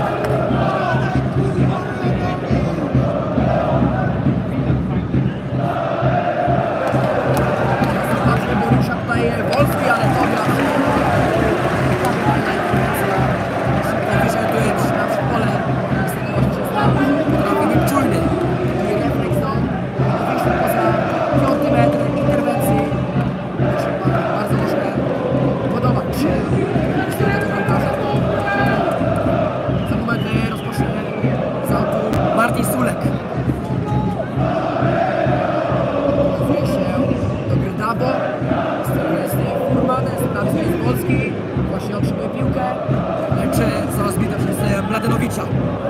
Zobaczmy, bo rusza tutaj Wolski, ale Tobiasz. Szybko wyszedł na przedpole. Z tego właśnie się stał, potrafi być czujny. I refleks do wyjścia poza piąty metr interwencji. Bardzo może podobać się to bramkarza. Za moment rozpocznie z autu Martin Sulek. Odwie się do Grdabo. Jest Furman, z prawej jest Polski. Właśnie otrzymuje piłkę, lecz została rozbita przez Mladenowicza.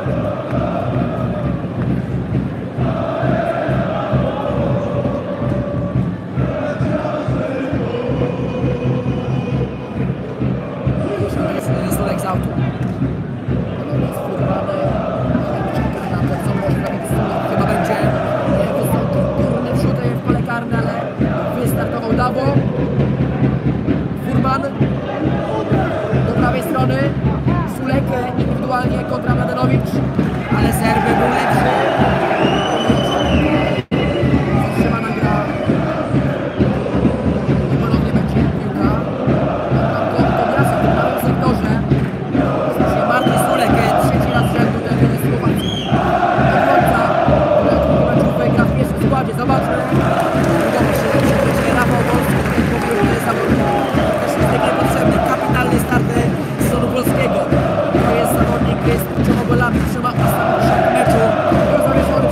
Sulek z autu. Jest Furmany. Czeka na to, co może robić Sulek. Chyba będzie wysoki. Górny wrzut w pole karne, ale wystartował Dawo. Furman do prawej strony. Sulek indywidualnie kontra Mladenowicz, ale Serby był lepszy. Zatrzymana gra. I ponownie będzie piłka. Tobiasza w prawym sektorze. Właśnie Martin Sulek, trzeci raz rzędu ten Słowacji. Obrońca, który od meczów wygra w pierwszym składzie. Zobaczmy. Udało się, że będzie Rafał Wolski, tak jak mówił zawodnik. Też jest niepotrzebny. Kapitalny start sezonu polskiego. To jest zawodnik z pięcioma golami, trzyma ostatni meczu. Był zawieszony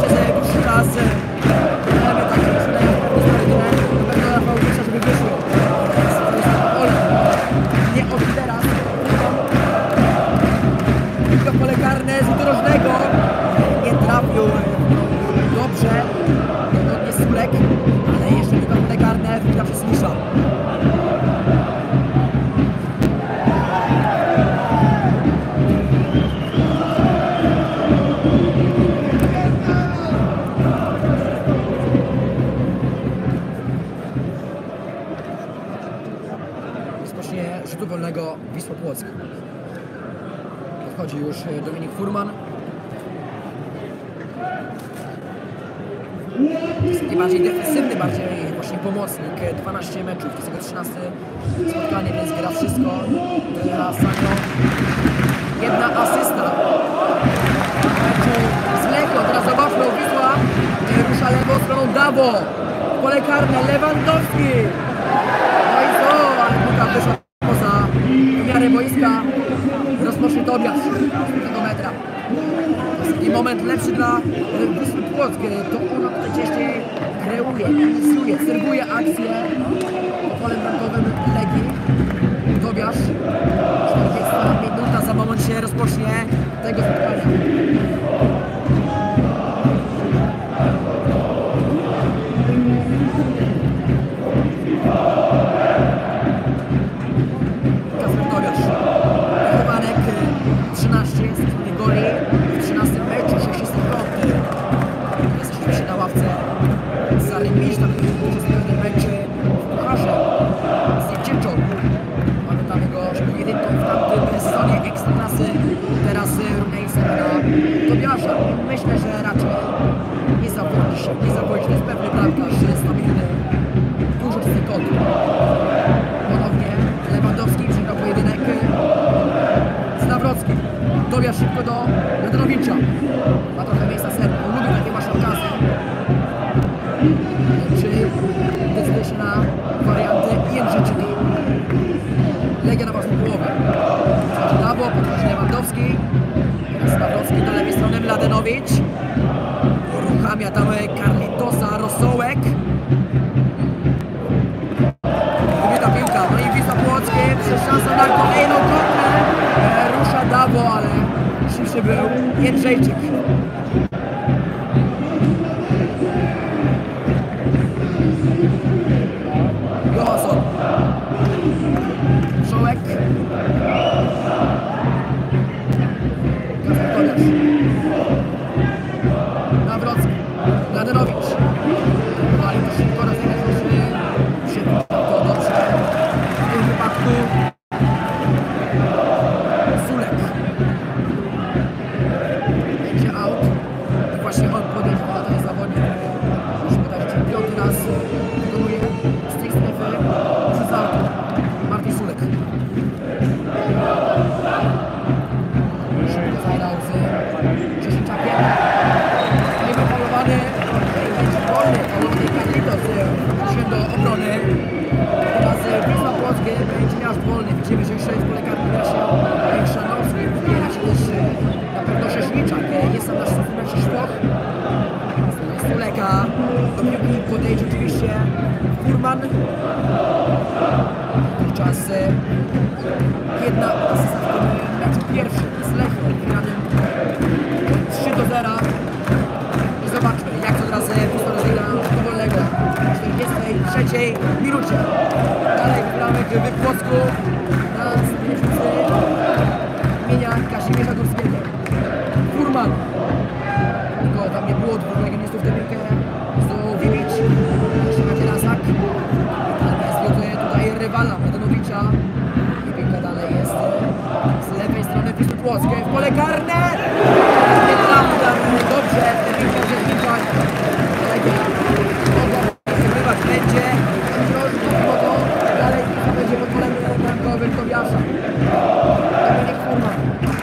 właśnie rzutu wolnego Wisła Płock. Podchodzi już Dominik Furman. Jest taki bardziej defensywny, bardziej właśnie pomocnik. dwanaście meczów, to jest jego trzynaste spotkanie, więc gra wszystko. Teraz Sanio. Jedna asysta. Meczu z Lechą, teraz zobaczmy, Wisła rusza lewą stroną, Dawo. Pole karne, Lewandowski. No i co? Ale piłka wyszła poza wymiarę boiska. Rozpocznie Tobiasz z tego metra. I moment lepszy dla Wisły Płock. To ona tutaj wcześniej kreuje, inicjuje, serwuje akcję po polem bramkowym Legii. Tobiasz. czterdziesta minuta, za moment się rozpocznie tego spotkania. Kasper Tobiasz. Chowanek trzynaście goli w trzynastym meczu, sześćdziesiąty piąty. Jest oczywiście na ławce Sarymicz, tam był mecz w Pucharze z Niemczechą. Pamiętamy go, że był jedynką w tamtym sezonie Ekstraklasy. Teraz równiejce na Tobiasza. Myślę, że raczej nie zawodzi się, nie zawodzi. To jest pewny bramkarz, stabilny, dużo czystych kątów. Ponownie Lewandowski przegrał pojedynek z Nawrockim. Tobiasz szybko do Radanowicza. Ma trochę miejsca serca, lubi takie właśnie okazje. Czy decyduje się na wariantę Jędrzejczyka? Legia na własną połowę. Podchodzi Dawo, podchodzi Lewandowski. Teraz Nawrocki do lewej strony, Mladenowicz. Uruchamia tam Carlitosa, Rosołek. Wybita piłka, no i Wisła Płock przez szansę na kolejną kontrę. Rusza Dawo, ale szybszy był Jędrzejczyk. Johansson. Szołek. Kasper Tobiasz. Nawrocki. Mladenowicz. Ale to szybko rozegrać, że szybko to dobrze. W tym wypadku Sulek. Będzie out. I właśnie on podejrzewa, to jest zawodnik, musi podać piąty raz wykonuje z tej strefy przez auto. Martin Sulek. Szybko zagrał z Cieszyńczakiem. Nie był falowany. Będzie wolny. Falowany Carlitos wrócił do obrony. Teraz Wisła Płock będzie miał wolny. Widzimy, że jeszcze w pole karne gra się Chrzanowski. Wybiera się też na pewno Rzeźniczak. Jest tam nasz mecz Szwoch. Z Suleka. Do piłki podejdzie oczywiście Furman. Wówczas jedna asysta w tym meczu pierwszym z Lechą, wygranym trzy do zera. I zobaczmy, jak to teraz Wisła rozegra do wolnego w czterdziestej trzeciej minucie. Dalej wygramy w Płocku na stolicy imienia Kazimierza Górskiego. Furman. Tylko tam nie było dwóch legionistów w tę piłkę. Zdowicz. Jeszcze będzie Razak. Zwioduje tutaj rywala Mladenowicza. I piłka dalej jest z lewej strony Wisły Płock. W pole karne! Nie trafi tam dobrze. Piłka Rzeźniczak. Legia mogła wygrywać będzie. Mogą. Dalej będzie pod polem bramkowym Tobiasza. Dominik Furman.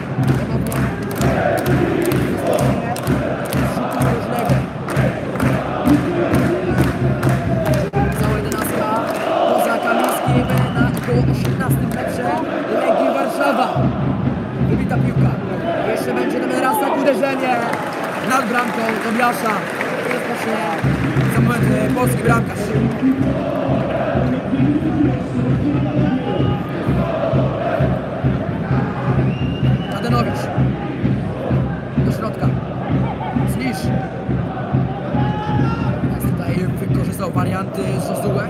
Cała jedenastka poza Kamińskim na około osiemnastym metrze Legii Warszawa. Wybita piłka. Jeszcze będzie ten raz tak uderzenie nad bramką Tobiasza. Jest właśnie za moment polski bramkarz. Mladenowicz. Do środka. Znisz. Teraz tutaj wykorzystał warianty Zozue.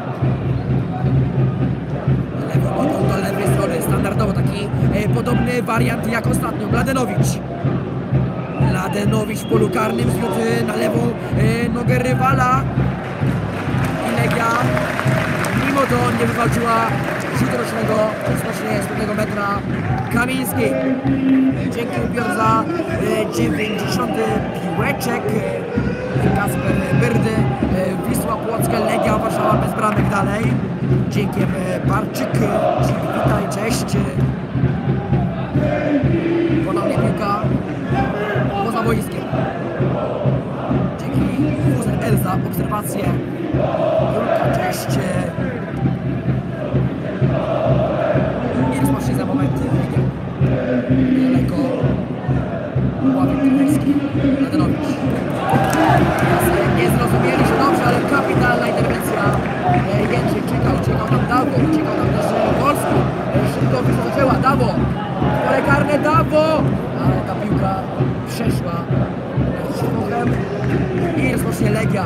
Lewą nogą do lewej strony. Standardowo taki e, podobny wariant jak ostatnio. Mladenowicz. Mladenowicz w polu karnym zwiódł na lewą e, nogę rywala. I Legia mimo to nie wywalczyła rzutu rocznego rozpocznie z pewnego metra Kamiński. Dzięki ubior za dziewięćdziesiąty piłeczek. Kasper Byrdy, Wisła Płocka, Legia Warszawa bez bramek dalej. Dzięki Barczyk, witaj, cześć. Ponownie piłka poza boiskiem. Dzięki Fuzer Elza, obserwacje. Julka, cześć. I rozpocznie za moment Legia. Ławek Tylerski, Ladenowicz. Nie zrozumieli się dobrze, ale kapitalna interwencja. Jędrzej czekał, czekał tam Dawo, czekał tam też Wolski. Szybko wyskoczyła Dawo. Pole karne Dawo! Ale ta piłka przeszła szybowem i rozpocznie Legia.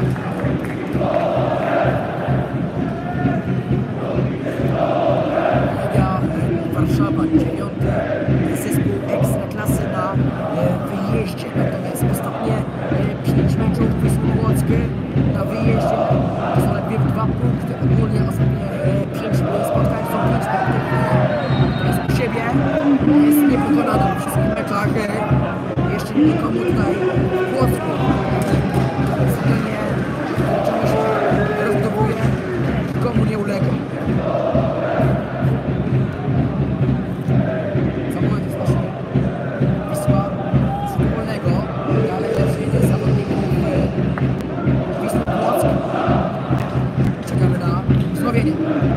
Legia Warszawa, dziewiąty zespół ekstraklasy na wyjeździe. Natomiast ostatnie pięć meczów Wisły Płockie na wyjeździe to są ledwie dwa punkty. Ogólnie ostatnie pięć spotkań są pięć punktów. Natomiast u siebie jest niepokonana w wszystkich meczach. Jeszcze nikomu tutaj w Płocku. Stadionie czegoś się rozdobuje, nikomu nie ulega. Za moment jest właśnie Wisła z wolnego, ale lepszy jeden z zawodników Wisły Płock. Czekamy na wznowienie.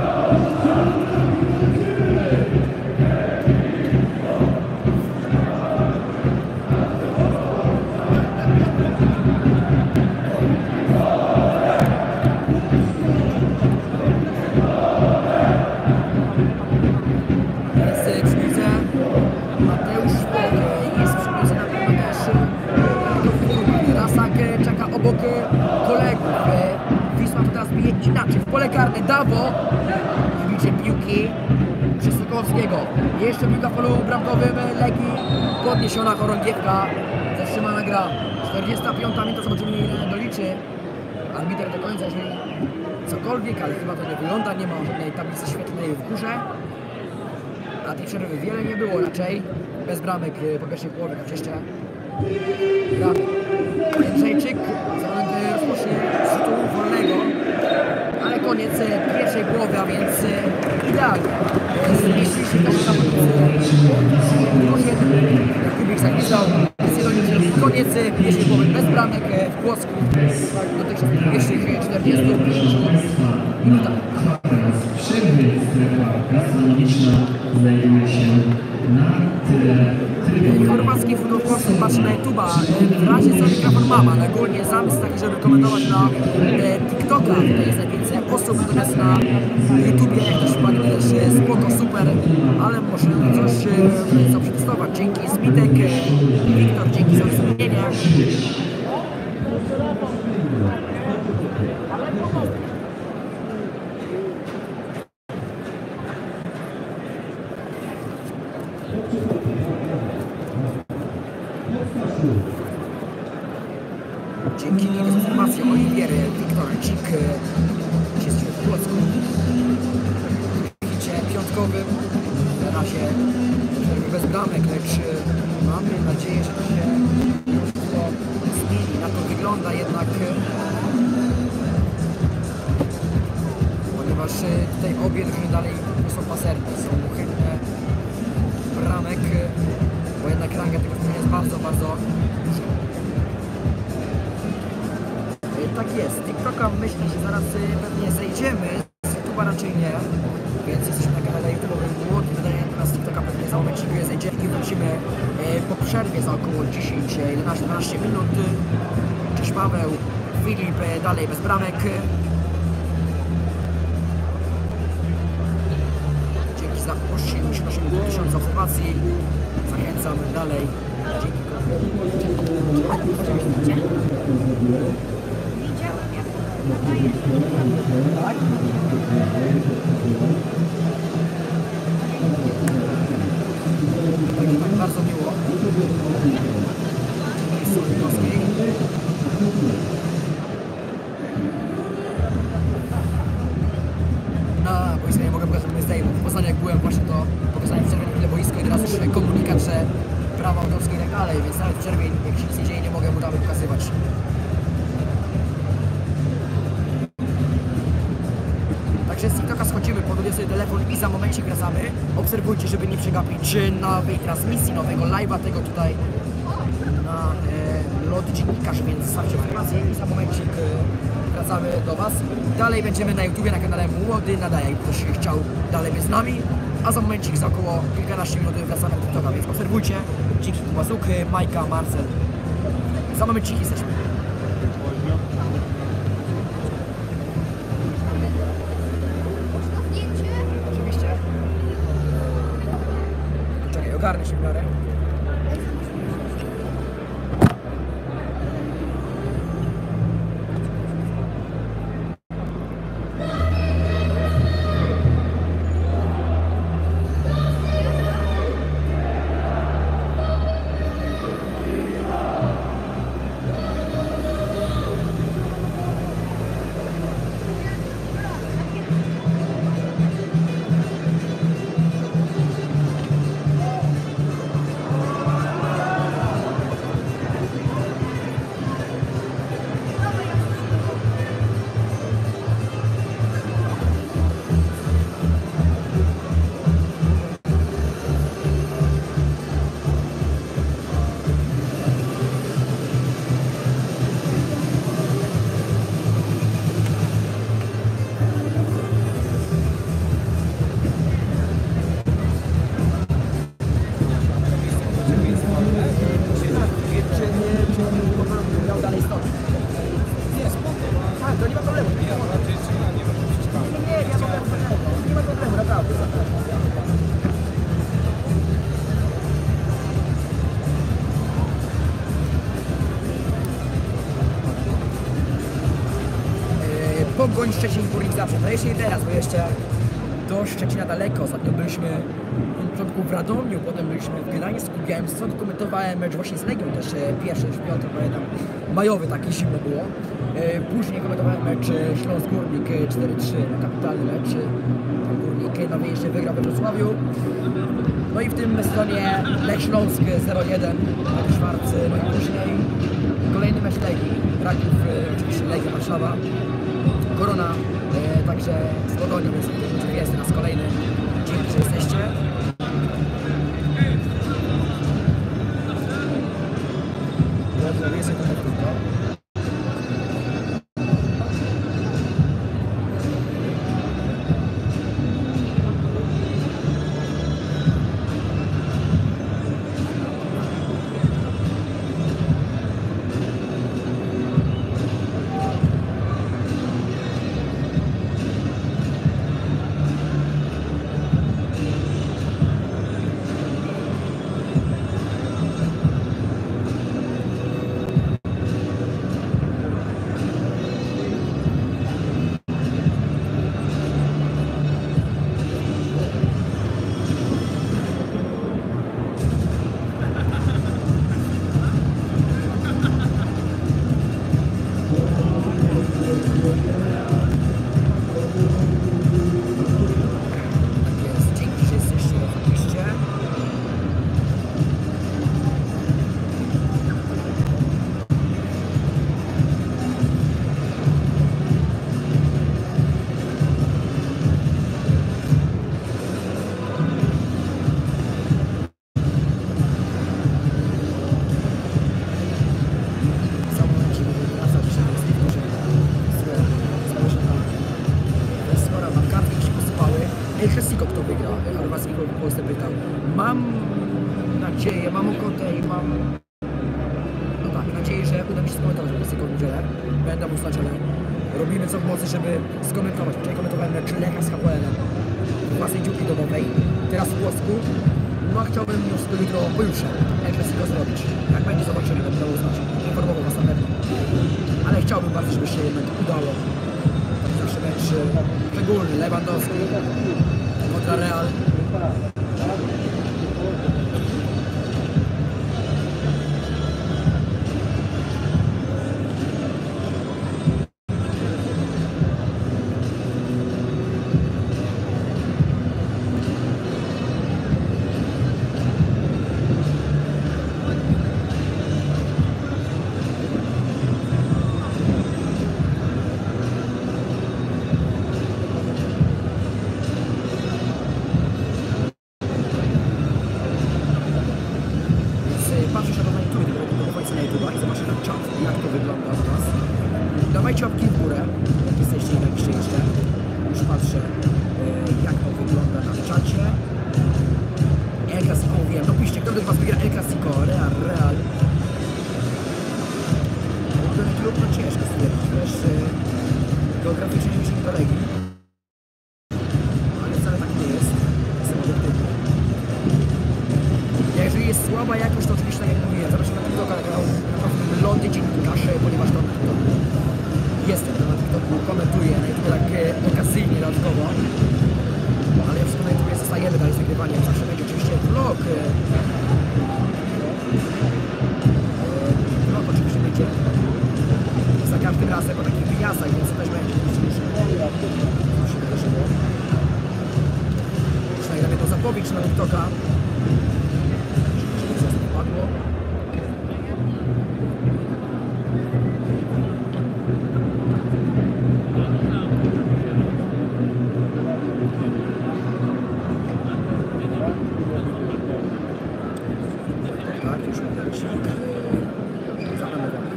Obok kolegów. Wisła to teraz bije inaczej. W pole karne Dawo. Wybicie piłki Przystukowskiego. Jeszcze piłka w polu bramkowym Legii. Podniesiona chorągiewka. Zatrzymana gra. czterdziesta piąta minuta. Zobaczymy, ile doliczy arbiter do końca, jeżeli cokolwiek, ale chyba to nie wygląda. Nie ma żadnej tablicy świetlnej w górze. A tej przerwy wiele nie było raczej. Bez bramek po pierwszej połowie, choć jeszcze gramy. Jędrzejczyk za moment rozpocznie z rzutu wolnego, ale koniec pierwszej połowy, a więc idealnie. Zmieścili się też zawodnicy. Kubik zagwizdał. Koniec pierwszej połowy bez bramek w Płocku. Dotychczas w pierwszych czterdziestu pięciu minutach. Przerwy strefa gastronomiczna znajduje się na tyle. Chorwacki futbol w Polsce patrzy na YouTube'a. W razie co mikrofon mama. Na ogólnie zamysł taki, żeby komentować na e, TikToka. Tutaj jest najwięcej osób, natomiast na YouTubie jak ktoś pani też spoko, super, ale może coś e, co przetestować. Dzięki Zbitek, Wiktor, dzięki za wystąpienie. Dzięki informacji Oliwiery, Wiktor Dzik jest w Płocku. Widzicie piątkowym, na razie bez bramek, lecz mamy nadzieję, że to się zmieni. Na to wygląda jednak, ponieważ tutaj obie drużyny dalej są paserne, są chętne bramek, bo jednak ranga tego jest bardzo, bardzo duża. Tak jest, TikToka myślę, że zaraz pewnie zejdziemy, z YouTube'a raczej nie, więc jesteśmy na kanale YouTube'owym Młody, wydaje teraz TikToka pewnie za moment zejdziemy i wrócimy po przerwie za około dziesięć jedenaście dwanaście minut. Cześć Paweł, Filip dalej bez bramek. Dzięki za osiemdziesiąt osiem tysięcy obserwacji, zachęcam dalej. Dzięki. Tak? Tak, bardzo miło. Na boiska nie mogę pokazać, bo jest Sejmu. W Poznaniu jak byłem właśnie, to pokazałem w przerwie na chwilę boisko i teraz już komunikat, że prawa autorskie i tak dalej, więc nawet w przerwie, jak się nic nie dzieje, nie mogę mu tam pokazywać. Także z TikToka schodzimy, podłożę sobie telefon i za momencik wracamy. Obserwujcie, żeby nie przegapić nowej transmisji, nowego live'a tego tutaj na e, lot dziennikarz, więc zostawcie informację i za momencik e, wracamy do Was. Dalej będziemy na YouTubie, na kanale Młody Nadaje, jakby ktoś chciał dalej być z nami, a za momencik za około kilkanaście minut wracamy do TikToka, więc obserwujcie. Dzięki Kubazuchy, Majka, Marcel. Za momencik jesteśmy. Oczywiście. Czekaj, ogarnę się w miarę. Pogoń Szczecin Górnik Zabrze. To jeszcze nie teraz, bo jeszcze do Szczecina daleko. Ostatnio byliśmy na początku w Radomiu, potem byliśmy w Gdańsku, Białymstoku. Komentowałem mecz właśnie z Legią, też pierwszy, w piątek, pamiętam, majowy, taki zimno było. Później komentowałem mecz Śląsk Górnik cztery trzy, kapitalny mecz. Górnik na wyjeździe wygrał we Wrocławiu. No i w tym sezonie Lech Śląsk zero jeden, mecz Szwarcy, no i później kolejny mecz Legii, Raków, oczywiście Legia Warszawa. Korona, e, także z Pogonią, więc jest teraz kolejny. Dzięki, że jesteście. Dobrze, jest to tylko. Mam nadzieję, mam ochotę i mam no tak, nadzieję, że uda mi się skomentować tego w niedzielę. Będę mu znać, ale robimy co w mocy, żeby skomentować. Wczoraj komentowałem mecz Lecha z H P L-em w własnej dziupli domowej, teraz w Płocku. No a chciałbym już jutro pojutrze Clasico zrobić. Jak będzie, zobaczymy, będę uznać. Informował was na pewno. Ale chciałbym bardzo, żeby się jednak udało. Zawsze mecz szczególny, Lewandowski kontra Real. Wojtkowicz na TikToka. Co spadło? Tak, już widać zaplanowany.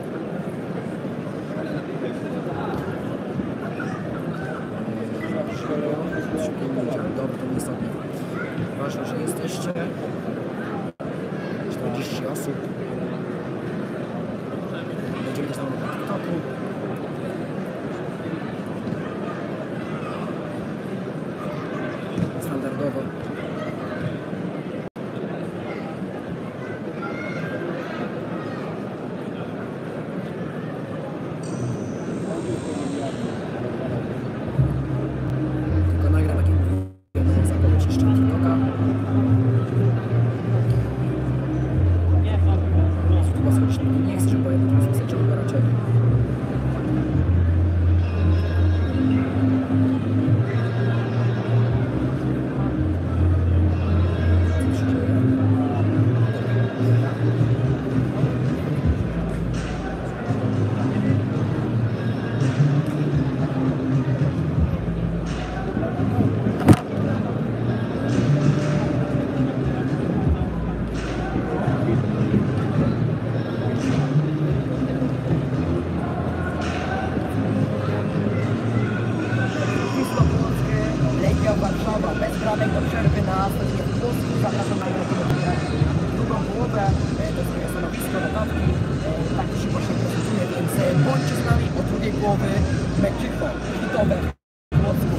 Dobra, to nieistotne. Ważne, że jesteście. czterdzieści osób. Będziemy też tam na TikToku. Standardowo. Tylko nagram takie mówię, zapowiedź jeszcze TikToka. Chyba schodzić nie chcę, żeby pojawił się sędziego raczej. Co się dzieje? Legia Warszawa bez bramek do przerwy na stadionie Płocku. Zapraszam na drugą połowę, to jest moje stanowisko, notatki, tak to się właśnie prezentuje, więc bądźcie z nami od drugiej połowy meczyko, hitowe w Płocku.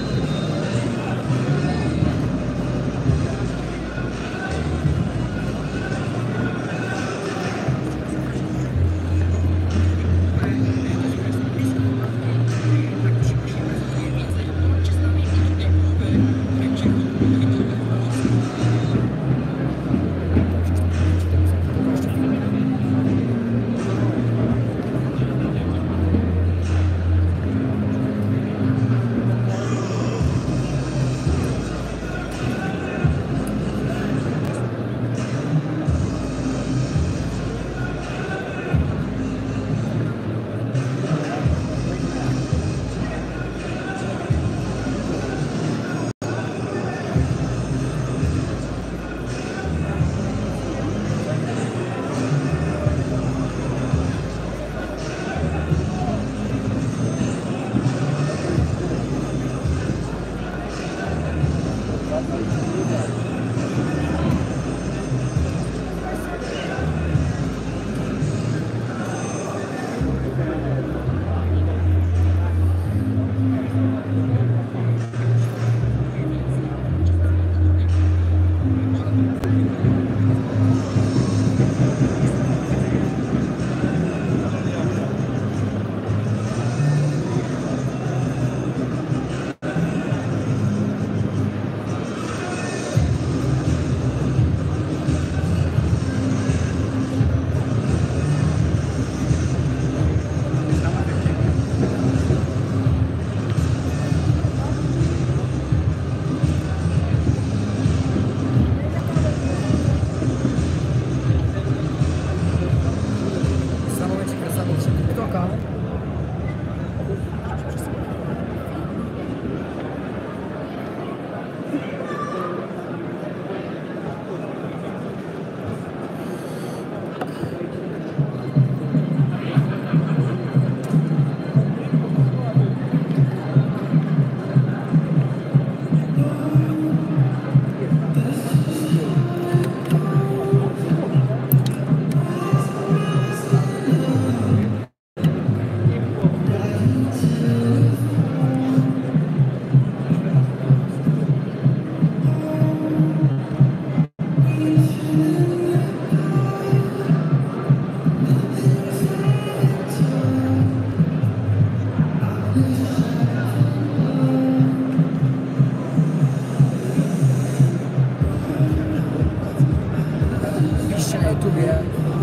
YouTubie,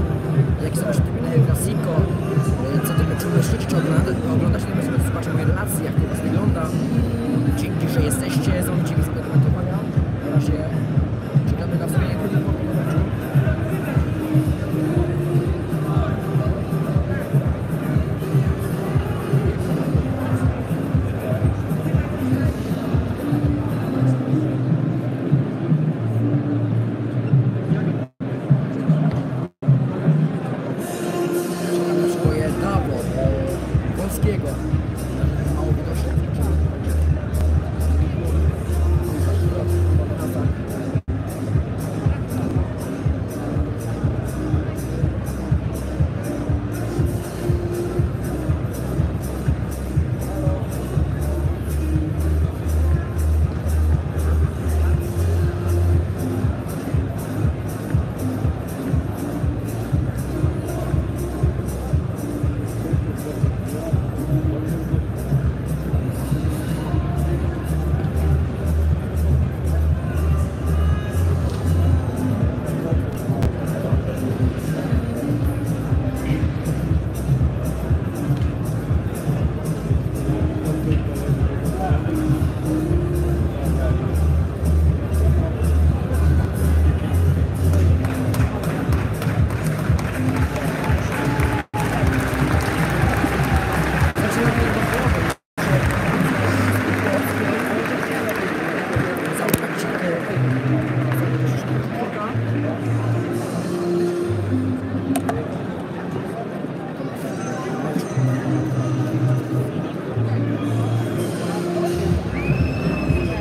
jak zobaczysz El Clasico, co tym meczu myślicie, oglądać ten mecz, zobaczę moje relacje, jak to u was wygląda. Dzięki, że jesteście, załóżcie mi sobie komentowania. Na razie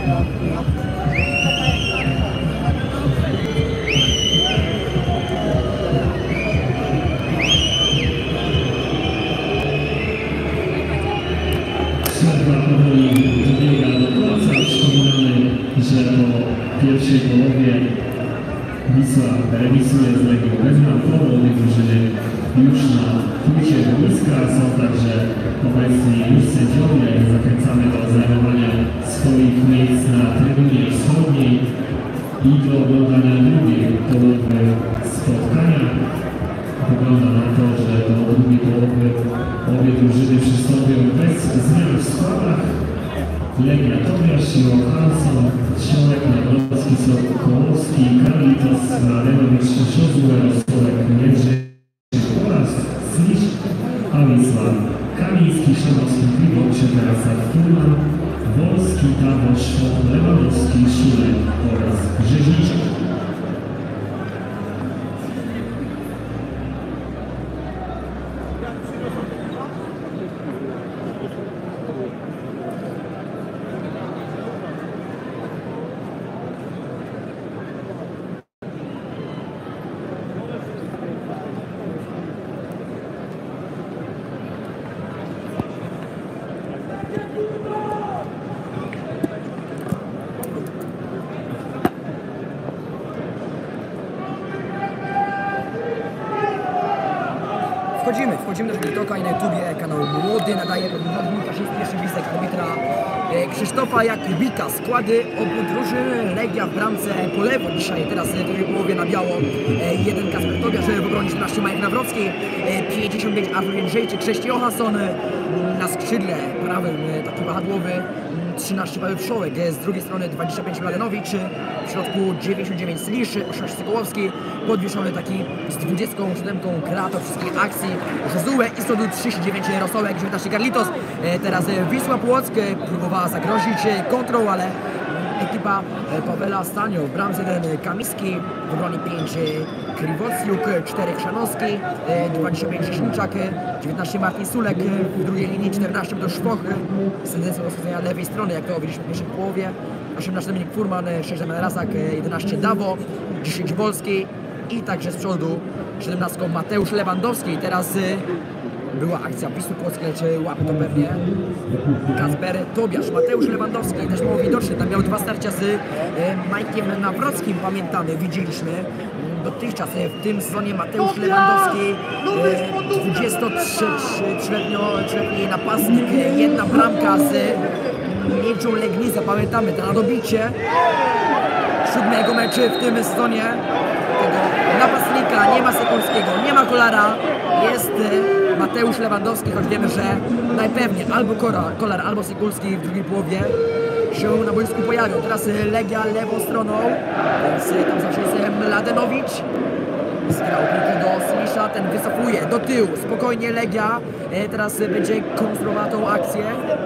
Przerwa powoli dobiega do końca. Przypominamy, że po pierwszej połowie Wisła remisuje z Legią Wezna. Powody drużyny już na punkcie boiska. Są także obecni już sędziowie. Zachęcamy do zajmowania swoich miejsc na trybunie wschodniej i do oglądania drugiej połowy spotkania. Wygląda na to, że do drugiej połowy obie drużyny przystąpią bez zmian w składach. Legia Tobiasz, Johansson, Środek, Nawrocki, Sokołowski, Carlitos, Mladenowicz, Szozły, Rosołek, Miedrzyk oraz Slisz, a Wisła Kamiński, Szanowski, Piwoczy, Tarasek, Furman, Wolski, Tawosz, Lewandowski, Szulek oraz Rzeźniczek. Wchodzimy, wchodzimy do TikToka i na YouTubie, kanał Młody nadaje Łukasz jest pierwszy gwizdek arbitra e, Krzysztofa Jakubika. Składy obu drużyn. Legia w bramce po lewo dzisiaj, teraz w drugiej połowie na biało. E, jeden Kasper Tobiasz, w obronie czternaście Majek Nawrocki, e, pięćdziesiąt pięć Artur Jędrzejczyk, sześć Johansson, e, na skrzydle prawym e, taki wahadłowy trzynaście Paweł Wszołek, z drugiej strony dwadzieścia pięć Mladenowicz, w środku dziewięćdziesiąt dziewięć Slisz, osiemnaście Sokołowski, podwieszony taki z dwudziestką siódemką kreator wszystkich akcji Josue i z przodu trzydzieści dziewięć Rosołek, dziewiętnaście Carlitos. Teraz Wisła Płock próbowała zagrozić kontrą, ale ekipa Pawela Stanio w bramce jeden Kamiński, w obronie pięć Krywocjuk, cztery Chrzanowski, dwadzieścia pięć Rzeźniczak, dziewiętnaście Martin Sulek, w drugiej linii czternaście do Szwoch z tendencją do schodzenia lewej strony, jak to widzieliśmy w pierwszej połowie, osiemnaście Dominik Furman, sześć Damian Rasak, jedenaście Dawo, dziesięć Wolski i także z przodu siedemnaście Mateusz Lewandowski. Teraz była akcja Wisły Płock, lecz łapy to pewnie Kasper Tobiasz. Mateusz Lewandowski też było widoczny, tam miał dwa starcia z e, Majkiem Nawrockim, pamiętamy, widzieliśmy dotychczas w tym sezonie Mateusz Lewandowski, e, dwudziestotrzyletni napastnik, jedna bramka z Mieczą Legnica, pamiętamy to nadobicie, siódmy jego mecz w tym sezonie. Tego napastnika nie ma Sekulskiego, nie ma Kolara, jest Mateusz Lewandowski, choć wiemy, że najpewniej albo Kolar, albo Sekulski w drugiej połowie się na boisku pojawią. Teraz Legia lewą stroną, więc tam zawsze jest Mladenowicz. Zgrał piłkę do Slisza, ten wycofuje do tyłu, spokojnie Legia teraz będzie konstruowała tą akcję.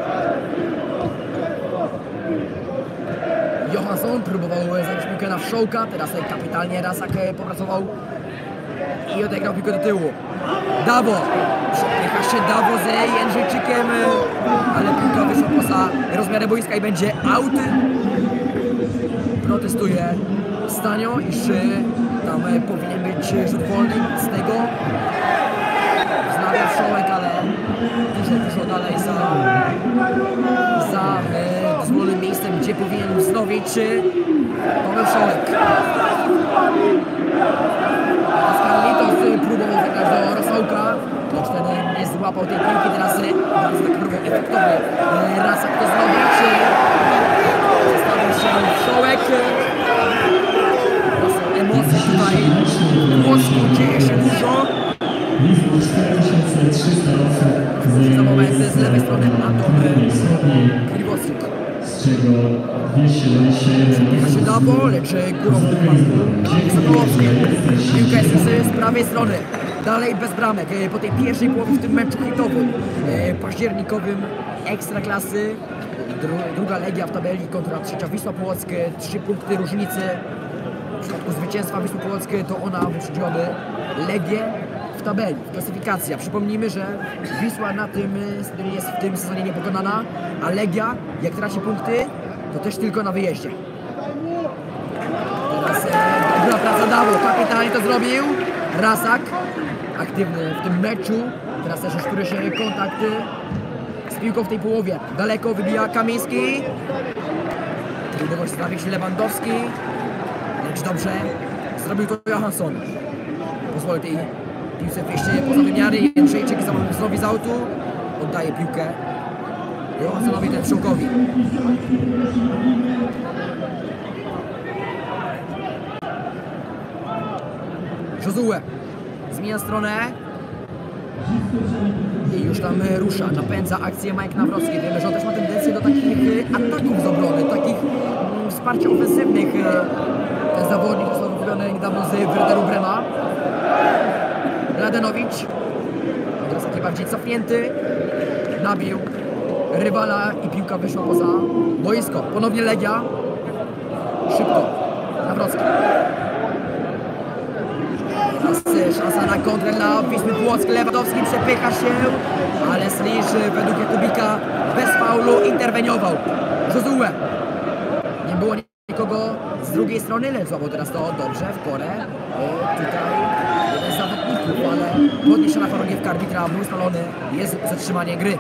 Johansson próbował zagrać piłkę na Wszołka, teraz kapitalnie Rasak popracował i odegrał piłkę do tyłu. Dawo, przepycha się Dawo z Jędrzejczykiem, ale piłka wyszła poza rozmiarem boiska i będzie out. Protestuje Stanio, iż tam powinien być rzut wolny z tego. Wznawia Wszołek, ale dużo, dużo dalej za, za e, dozwolonym miejscem, gdzie powinien wznowić Paweł Wszołek. Carlitos próbował zagrać do Rosołka, lecz ten nie złapał tej piłki. Teraz bardzo tak próbował efektownie Rasak to zrobić. Zostawił się Wszołek. Są emocje tutaj w Płocku, dzieje się dużo. Za moment z lewej strony Anton Krywocjuk. Z czego dwieście dwadzieścia jeden się Dawo, lecz górą w wypadku Sokołowski. Piłka jest z prawej strony. Dalej bez bramek. Po tej pierwszej połowie w tym meczu hitowym, październikowym Ekstraklasy. Dru druga Legia w tabeli kontra trzecia Wisła Płock. Trzy punkty różnicy. W przypadku zwycięstwa Wisły Płock to ona wyprzedziłaby Legię w tabeli, w klasyfikacji. Przypomnijmy, że Wisła na tym jest w tym sezonie niepokonana, a Legia, jak traci punkty, to też tylko na wyjeździe. Teraz e, dobra praca Dawo, kapitalnie to zrobił. Rasak, aktywny w tym meczu. Teraz też już któryś kontakt z piłką w tej połowie. Daleko wybija Kamiński. Próbował stawić Lewandowski. Lecz dobrze zrobił to Johansson. Pozwolił tej piłce wyjść poza wymiary. Jędrzejczyk znowu z autu. Oddaje piłkę Johanssonowi Trepszówkowi. Josue zmienia stronę i już tam rusza, napędza akcję Mike Nawrocki. Wiemy, że on też ma tendencję do takich ataków z obrony, takich mm, wsparcia ofensywnych. Ten zawodnik został wykupiony niedawno z Werderu Brema. Mladenowicz, teraz taki bardziej cofnięty, nabił rywala i piłka wyszła poza boisko. Ponownie Legia, szybko, Nawrocki. Teraz szansa na kontrę dla Wisły Płock. Lewandowski przepycha się, ale Slisz według Jakubika bez faulu interweniował. Josue. Nie było nikogo z drugiej strony, lecz złapał teraz to dobrze, w porę. E, tutaj jeden z zawodników, ale podniesiona chorągiewka arbitra, był ustalony, jest zatrzymanie gry.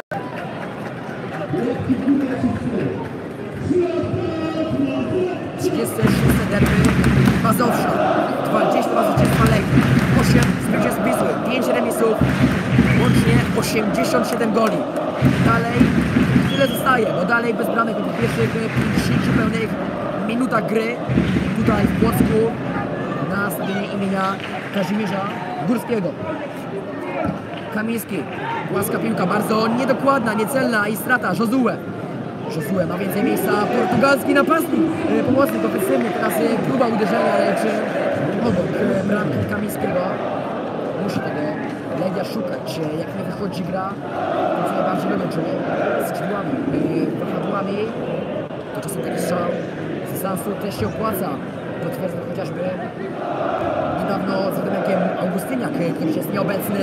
trzydzieste szóste derby Mazowsza, dwadzieścia dwa zwycięstwa Legii, osiem zwycięstw Wisły, pięć remisów, łącznie osiemdziesiąt siedem goli. Dalej tyle zostaje, bo dalej bez bramek po pierwszych pięćdziesięciu pełnych minutach gry tutaj w Płocku na stadionie imienia Kazimierza Górskiego. Kamiński, płaska piłka, bardzo niedokładna, niecelna i strata. Josue. Josue ma więcej miejsca, portugalski napastnik, e, pomocnik ofensywny, teraz e, próba uderzenia, lecz obok e, bramki Kamińskiego. Musi tego Legia szukać, e, jak nie wychodzi gra, to co najbardziej lubią, czyli skrzydłami, e, wahadłami. To czasem taki strzał z dystansu też się opłaca. Potwierdza chociażby niedawno z Radomiakiem Augustyniak, który jest nieobecny.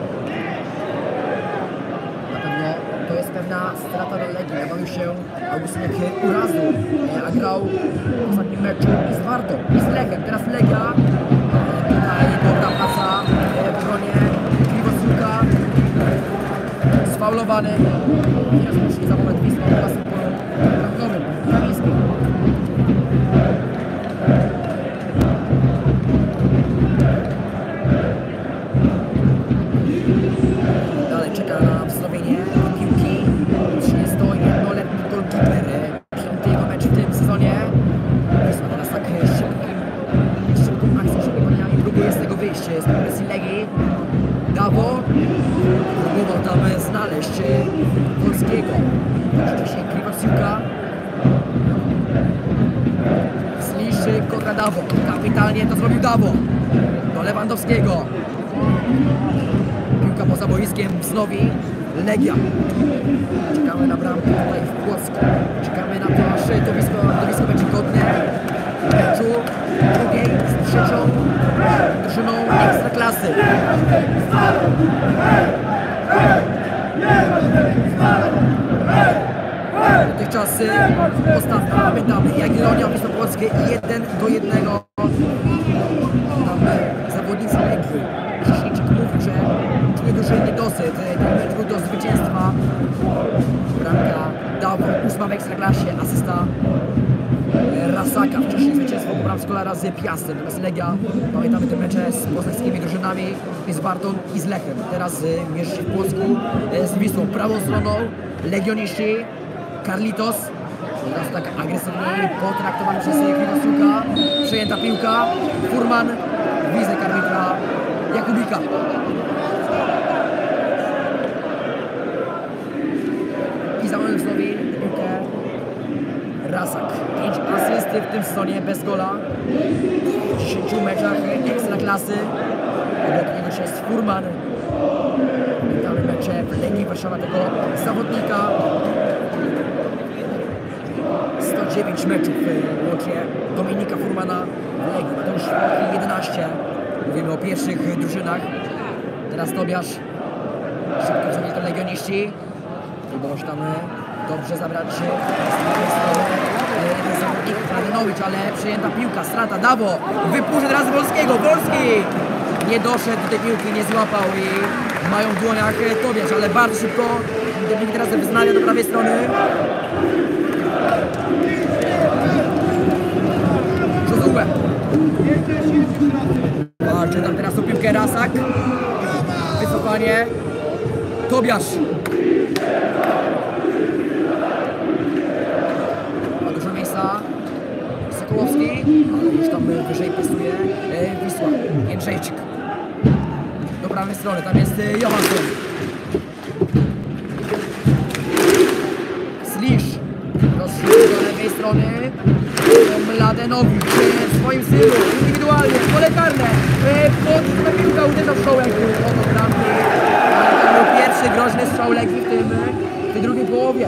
To jest pewna strata dla Legii. Nabawił się Augustyniak urazu, a grał w ostatnim meczu i z Wartą, i z Lechem. Teraz Legia. Tutaj dobra praca w obronie Kriwosiuka. Sfaulowany. Teraz musi za moment Wisła w klasy polu bramkowym. Kamiński. Dalej czeka na wznowienie piłki. trzydziestojednoletni golkiper. Piąty jego mecz w tym sezonie. Wisła teraz tak szybkim, szybką akcją, szybkim paniami próbuje z tego wyjść z presji Legii. Dawo próbował tam znaleźć Polskiego. Wcześniej Kriwosiuka. Sliszy kontra Dawo. Kapitalnie to zrobił Dawo. Do Lewandowskiego. Piłka poza boiskiem wznowi Legia. Czekamy na bramkę tutaj w Płocku. Czekamy na to, aż to Wisło, to Wisło będzie godne w meczu drugiej z trzecią drużyną Ekstraklasy. Dotychczas ostatnio pamiętamy Jagiellonia, Wisła Płockie jeden do jednego. Tam zawodnicy Legii. Krzyszniczek mówi, że czuje duży niedosyt. Ten mecz był do zwycięstwa. Bramka Dawo, ósma w Ekstraklasie, asysta Rasaka. Wcześniej zwycięstwo po bramce Kolara z Piastem. Natomiast Legia, pamiętamy te mecze z poznańskimi drużynami, i z Wartą, i z Lechem. Teraz mierzy się w Płocku z Wisłą. Prawą stroną legioniści Carlitos. Teraz tak agresywnie potraktowany przez Kriwosiuka. Przejęta piłka. Furman. Wizek arbitra Jakubika. I za moment wznowi piłkę Rasak. pięć asysty w tym sezonie bez gola. W dziesięciu meczach Ekstraklasy. Obok niego się jest Furman. Witamy mecze w Legii Warszawa tego zawodnika. sto dziewięć meczów łącznie Dominika Furmana w Legii. Mateusz Szwoch jedenaście. Mówimy o pierwszych drużynach. Teraz Tobiasz. Szybko wznowi to legioniści. Próbował się tam Dobrze zabrać się z prawej strony jeden zawodnik Mladenowicz, ale przyjęta piłka, strata, Dawo, wypuszcza teraz Wolskiego, Wolski nie doszedł do tej piłki, nie złapał i mają w dłoniach Tobiasz, ale bardzo szybko Dominik teraz wznawia do prawej strony. Rzodółę. Walczy tam teraz o piłkę Rasak. Wycofanie. Tobiasz. Ma dużo miejsca. Sokołowski, ale już tam wyżej pasuje e, Wisła. Jędrzejczyk. Do prawej strony, tam jest e, Johansson. Slisz. Rozrzucił do lewej strony. Mladenowicz w swoim stylu, indywidualnie, pole karne. E, pod ta piłka uderza w strzał Legii. Oto bramki. Ale to był pierwszy groźny strzał Legii w tym w tej drugiej połowie.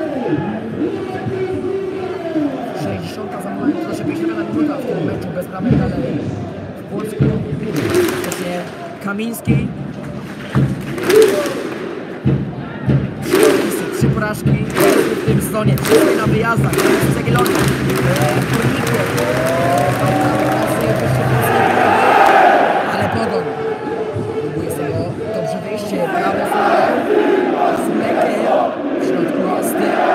sześćdziesiąta za moment, to pięćdziesiąta minuta w tym meczu bez bramek dalej w Płocku. Właśnie Kamiński. Trzy porażki w tym sezonie, trzy na wyjazdach, z Jagiellonii, ale Pogoń próbuje sobie dobrze wyjście, prawo z Mlekiem, w środku jest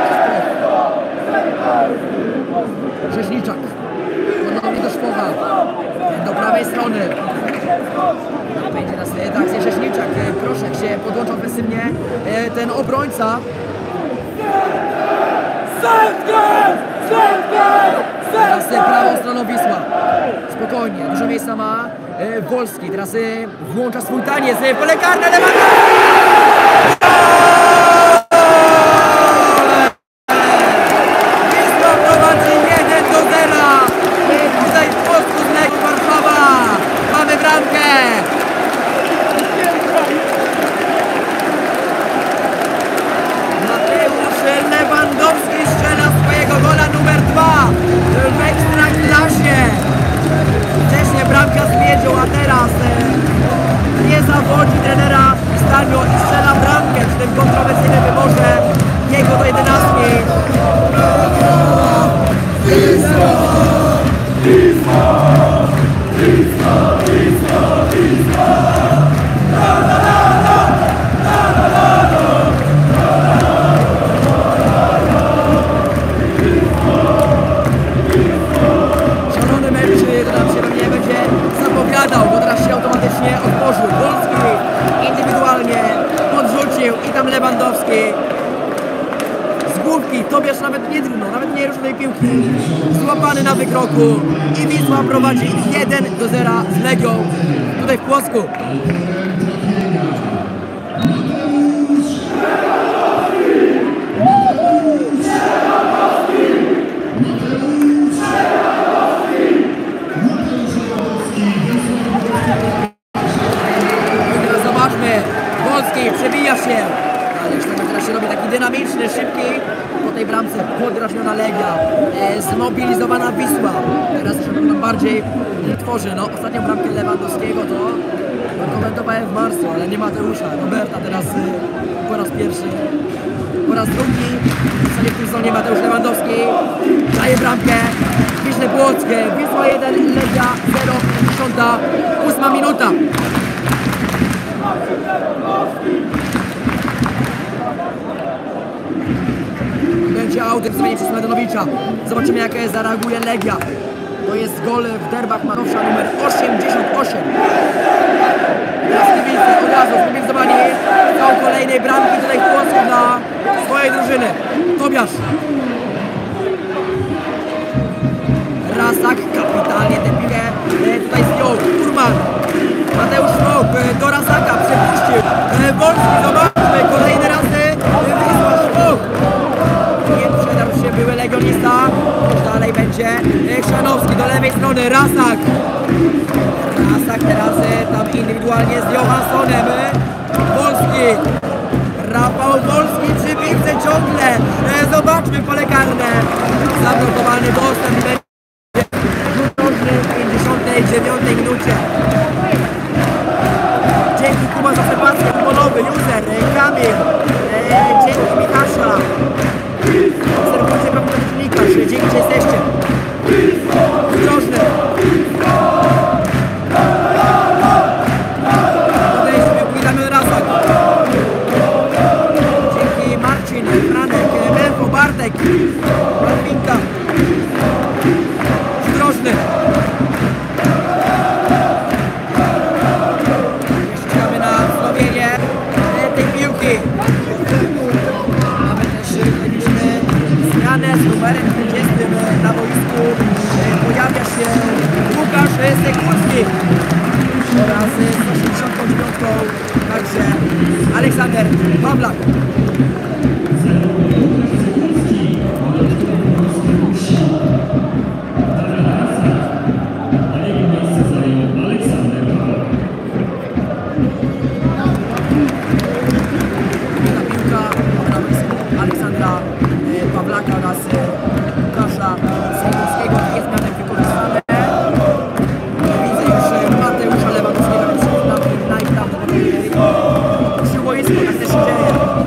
Rzeźniczak, ponownie do Szpocha, do prawej strony. Będzie nas akcja Rzeźniczak, Proszek się podłącza ofensywnie, ten obrońca. Teraz prawą stroną Wisła. Spokojnie, dużo miejsca ma Wolski. Teraz włącza swój taniec, pole karne, Wisła prowadzi jeden do zera. Tutaj w Płocku z Legią Warszawa. Mamy bramkę. Lewandowski strzela swojego gola numer dwa w Ekstraklasie. Wcześniej bramka z Miedzią, a teraz e, nie zawodzi trenera Stanio i strzela bramkę w tym kontrowersyjnym wyborze jego do jedenastki. Wisła! Wisła! Wisła! Wisła! Wisła! La, la, la, la, la, la, la, la. Szalony mecz, to nam się pewnie będzie zapowiadał, bo teraz się automatycznie otworzył. Wolski indywidualnie podrzucił i tam Lewandowski z główki. Tobiasz nawet nie drgnął, nawet nie ruszył tej piłki. Złapany na wykroku i Wisła prowadzi jeden do zera z Legią tutaj w Płocku. Przebija się, ale już teraz się robi taki dynamiczny, szybki. Po tej bramce podrażniona Legia, e, zmobilizowana Wisła. Teraz już nam bardziej tworzy. No, ostatnią bramkę Lewandowskiego to no, komentowałem w marcu, ale nie Mateusza, Roberta teraz e, po raz pierwszy. Po raz drugi w tym sezonie Mateusz Lewandowski daje bramkę. Wiśle Płockie, Wisła jeden, Legia zero, pięćdziesiąta ósma minuta. Będzie audyt zmienić przez Mladenowicza. Zobaczymy, jak zareaguje Legia. To jest gol w derbach Mazowsza numer osiemdziesiąt osiem. Teraz kibice od razu zmobilizowani są kolejnej bramki tutaj w Płocku dla swojej drużyny. Tobiasz. Rasak kapitalnie tę piłkę tutaj zdjął. Urban. Mateusz Szmok do Rasaka przepuścił. Wolski, zobaczmy, kolejny raz Wisła Szmok. Nie przedarł się były legionista. Już dalej będzie Chrzanowski do lewej strony. Rasak. Rasak teraz tam indywidualnie z Johanssonem. Wolski. Rafał Wolski przy piłce ciągle. Zobaczmy pole karne. Zablokowany dostęp. W pięćdziesiątej dziewiątej minucie. Dzięki Kuba za obserwację futbolowy, user, Kamil, e, dzięki Michasza. na boisku pojawia się Łukasz Sekulski oraz z osiemdziesiątą dziewiątką także Aleksander Pawlak. Aleksandra Pawlaka oraz Łukasza Sekulskiego. Jest mianem wykorzystane. Widzę już Mateusza Lewandowskiego, który najprawdopodobniej przy boisku, tak też się dzieje.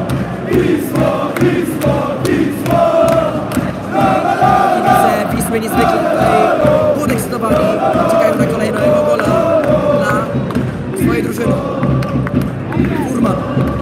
Kibice Wisły niezwykle tutaj podekscytowani, czekają na kolejnego gola dla swojej drużyny. Furman.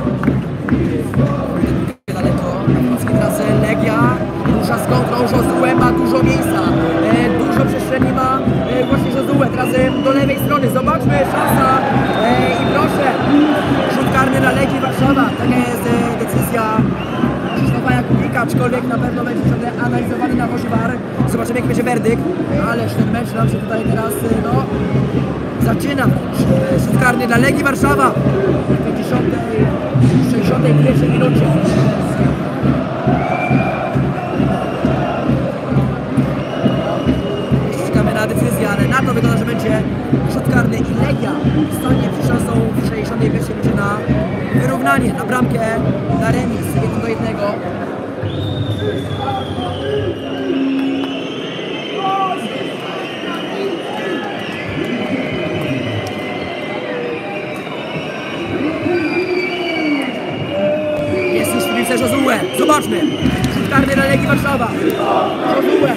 Legia rusza z kontrą, Josue ma dużo miejsca, e, dużo przestrzeni ma e, właśnie Josue, teraz e, do lewej strony, zobaczmy, szansa e, i proszę, rzut karny na Legii Warszawa, taka jest e, decyzja Krzysztofa Jakubika, aczkolwiek na pewno będzie ciągle analizowany na wozie V A R, zobaczymy jaki będzie werdykt, ależ ten mecz nam się tutaj teraz e, no, zaczyna, e, rzut karny dla Legii Warszawa w pięćdziesiątej, sześćdziesiątej pierwszej minucie. Decyzja, ale na to wygląda, że będzie rzut karny i Legia stanie przy szansą w sześćdziesiątej pierwszej minucie na wyrównanie, na bramkę, na remis jeden do jednego. Jest już w piłce Josue, zobaczmy, rzut karny dla Legii Warszawa, Josue.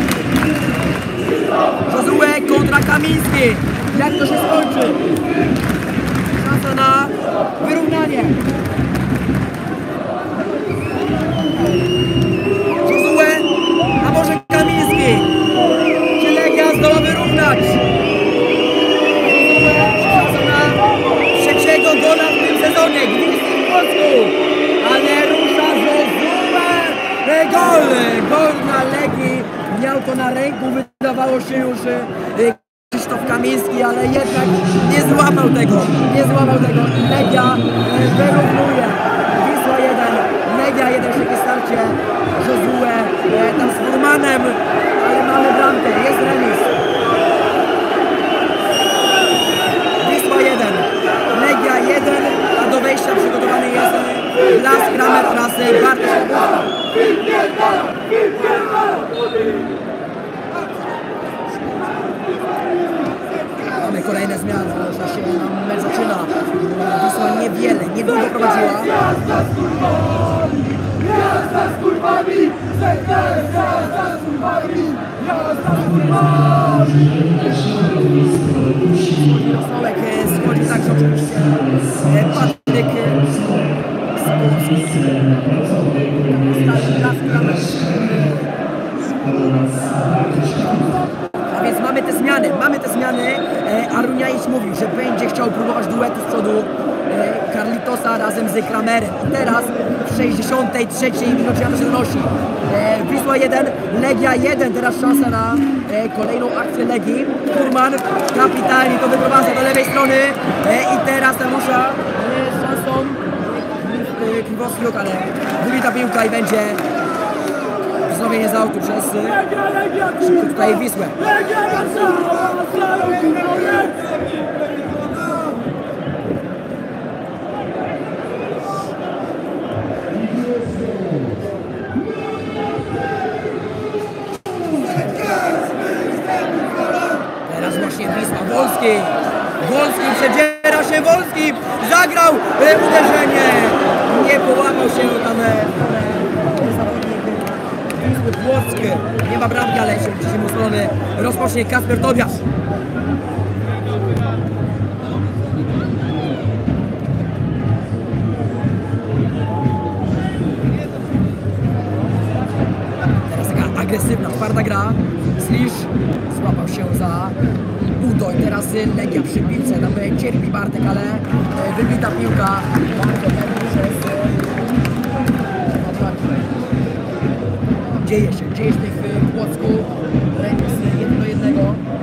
Josue kontra Kamiński. Jak to się skończy? Szansa na wyrównanie. Josue, a może Kamiński? Czy Legia zdoła wyrównać? Josue, szansa na trzeciego gola w tym sezonie. Gwizdek w Polsku. Ale rusza Josue. Gol! Gol dla Legii. Miał to na ręku, wydawało się już Krzysztof Kamiński, ale jednak nie złapał tego, nie złapał tego i Legia wyrównuje. Wisła jeden, Legia jeden w szybkim starcie, Josue tam z Furmanem, ale mamy bramkę, jest remis. Wisła jeden, Legia jeden, a do wejścia przygotowany jest Blas Kramer oraz Bartosz Kapusta. Mamy kolejne zmiany, że się nam mecz zaczyna. Wisła niewiele, niedługo prowadziła. Jazda z kurwami! Jazda z kurwami! Rosołek schodzi także oczywiście Patryk Skórski. A więc mamy te zmiany, mamy te zmiany. Aruniaić mówił, że będzie chciał próbować duetu z przodu Carlitosa razem z Kramerem. I teraz w sześćdziesiątej trzeciej minucie to się donosi. Wisła jeden, Legia jeden, teraz szansa na kolejną akcję Legii. Furman kapitalnie to wyprowadza do lewej strony i teraz narusza z szansą Kliwowski, ale wybita piłka i będzie wznowienie z autu przez tutaj Wisłę. Teraz właśnie Wisła, Wolski, Wolski przedziera się, Wolski zagrał uderzenie, nie połamał się tam zawodnik Wisły Płock, nie ma bramki, ale się dzisiaj ustalony rozpocznie Kasper Tobiasz. Teraz taka agresywna, twarda gra. Slisz złapał się za Udo i teraz Legia przy piłce, tam cierpi Bartek, ale wybita piłka przez dzieje się, dzieje się w Płocku, remis jeden do jednego.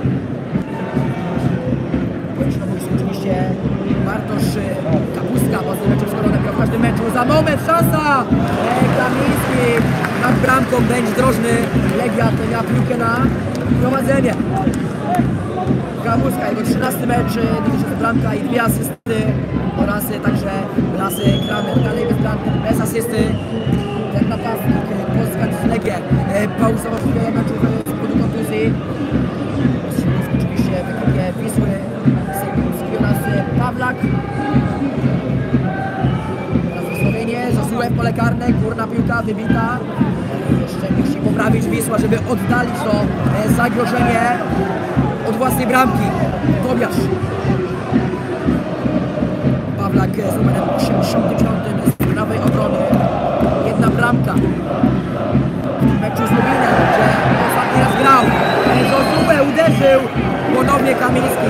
Pojedzie na boisku oczywiście Bartosz Kapustka, własny meczu skoro w każdym meczu. Za moment szansa! Kamiński nad bramką, będzie drożny. Legia to miała piłkę na prowadzenie. Kapustka, jego trzynasty mecz, dwudziesta bramka i dwie asysty oraz także Lasy Kramer, dalej bez bramki, bez asysty. Ten napastnik Polska z Legię pauzował wiele meczów z powodu kontuzji. Oczywiście wykupie Wisły, Sejmowski oraz Pawlak. Teraz wysłowienie, Josue w pole karne, górna piłka wybita. Jeszcze musi poprawić Wisła, żeby oddalić to zagrożenie od własnej bramki. Tobiasz. Pawlak z numerem osiemdziesiątym piątym z prawej obrony. Jedna bramka. W meczu z Lubinem, gdzie ostatni raz grał. Josue uderzył. Ponownie Kamiński.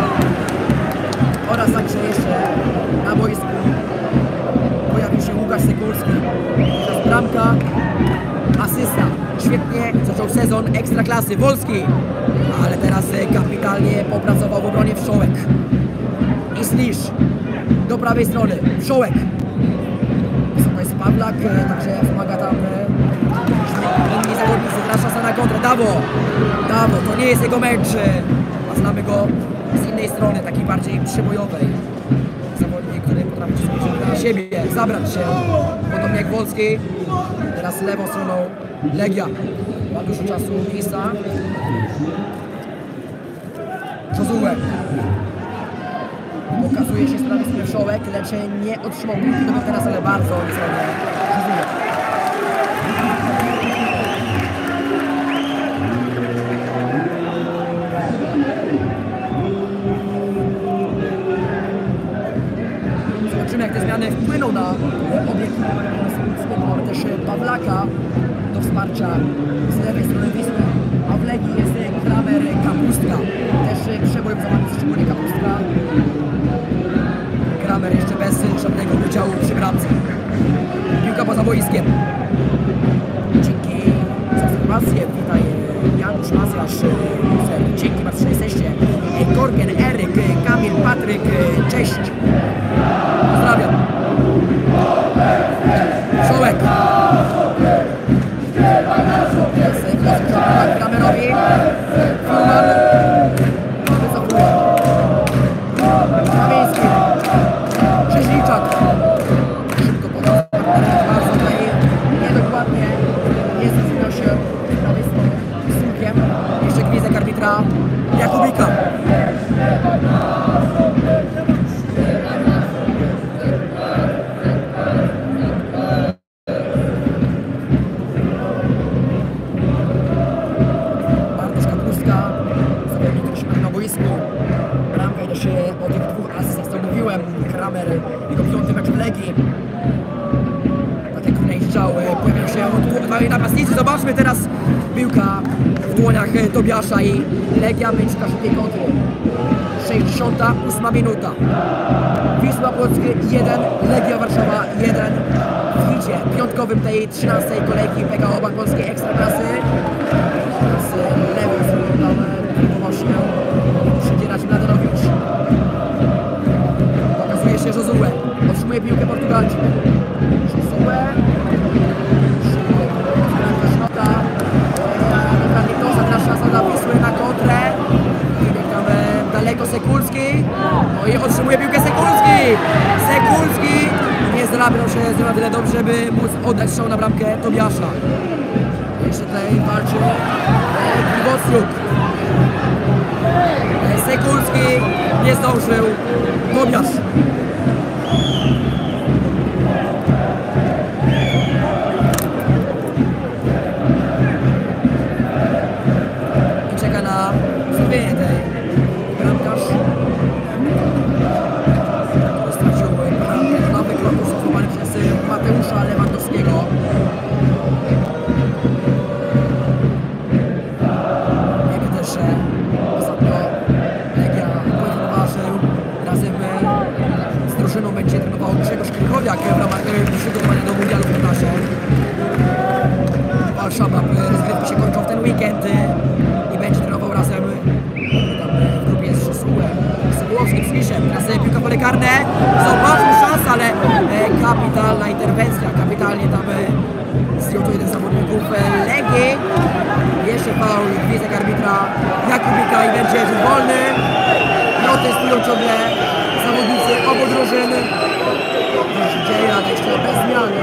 Oraz także jeszcze na boisku pojawił się Łukasz Sekulski. Teraz bramka. Asysta. Świetnie zaczął sezon Ekstraklasy. Wolski. Ale teraz kapitalnie popracował w obronie Wszołek. I Slisz. Do prawej strony. Wszołek. Wysoko jest Pawlak, także pomaga tam inni zawodnicy. Teraz szansa na kontrę. Dawo. Dawo. To nie jest jego mecz. A znamy go z innej strony, takiej bardziej przybojowej. Zawodnik, który potrafi się na siebie, zabrać się. Podobnie jak Wolski. Teraz lewą stroną Legia. Ma dużo czasu, miejsca. Josue. Pokazuje się z prawej strony Wszołek, lecz nie otrzymał piłki teraz, ale bardzo niezgodnie Josue. Zobaczymy, jak te zmiany wpłyną na obieg. Mamy też Pawlaka do wsparcia z lewej strony Wisły, a w Legii jest Kramer Kapustka. Też przebojem zawodnicy, szczególnie Kapustka. Kramer jeszcze bez żadnego udziału przy bramce. Piłka poza boiskiem. Dzięki za obserwację. Witaj Janusz Mazjasz. Dzięki bardzo, że jesteście. Korgen, Eryk, Kamil, Patryk. Cześć. Pozdrawiam. Wszołek. Kramerowi. Filman. Wycofuje. Kamiński. Krzyżniczak. Szybko podał bardzo tutaj niedokładnie. Nie zdecydował się prawej strony z słupkiem. Jeszcze gwizdek arbitra Jakubika. Bartosz Kapustka, zawodnik, który się na boisku. Bramka i też o tych dwóch asystach, co mówiłem. Kramer, jego piąty mecz w Legii. Tak jak najeżdżał, pojawiają się dwaj napastnicy. Zobaczmy teraz piłka w dłoniach Tobiasza i Legia Myńska szybkiej kontry. sześćdziesiąta ósma minuta. Wisła Płock jeden, Legia Warszawa jeden. W hicie piątkowym tej trzynastej kolejki P K O Bank Polskiej Ekstraklasy. Z lewej strony tam próbował się przedzierać Mladenowicz. Pokazuje się Josue. Otrzymuje piłkę Portugalczyk. Josue. Szmota. Karnitosa, teraz szansa dla Wisły na kontrę. Tam daleko Sekulski. No i otrzymuje piłkę Sekulski. Sekulski nie zrabiał się z nią na tyle dobrze, by móc oddać strzał na bramkę Tobiasza. Jeszcze tutaj walczy Krywosjuk. Sekulski nie zdążył. Tobiasz. I czeka na zrobienie tej bramkarz. Stracił bramkę. Nowy krok zachowany przez Mateusza Lewandowskiego. Wiemy też, że ostatnio Legia poważył razem z drużyną będzie trenował Grzegorz Krychowiak w ramach przygotowania do mundialu w Katasie. Warszawa Zobaczmy szansę, ale e, kapitalna interwencja, kapitalnie tam e, zdjął to jeden z zawodników e, Legii. Jeszcze faul, gwizdek arbitra Jakubika i będzie rzut wolny. Protestują ciągle zawodnicy obu drużyn. To się dzieje, ale jeszcze bez zmiany.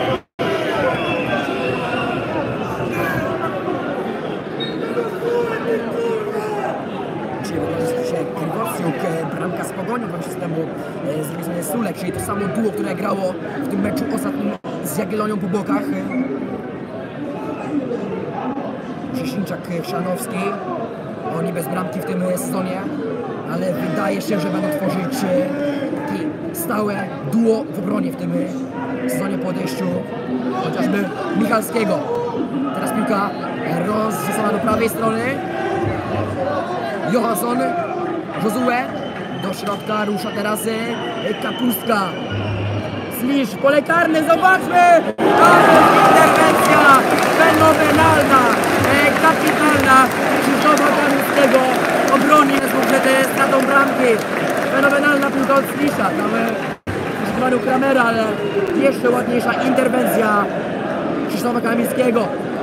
Dzisiaj wykorzystał się Krywosjuk, bramka z Pogonią, bądź systemu z drugiej strony Sulek, czyli to samo duo, które grało w tym meczu ostatnim z Jagiellonią po bokach. Krzyszniczak-Chrzanowski, oni bez bramki w tym sezonie, ale wydaje się, że będą tworzyć takie stałe duo w obronie w tym sezonie po odejściu chociażby Michalskiego. Teraz piłka rozrzucona do prawej strony. Johansson, Josue, do środka rusza teraz Kapustka. Slisz, pole karne, zobaczmy! Interwencja fenomenalna, kapitalna Krzysztofa Kapuskiego, obroni przed stratą bramki. Fenomenalna piłka od Slisza, tam używano Kramera, ale jeszcze ładniejsza interwencja Krzysztofa Kamińskiego.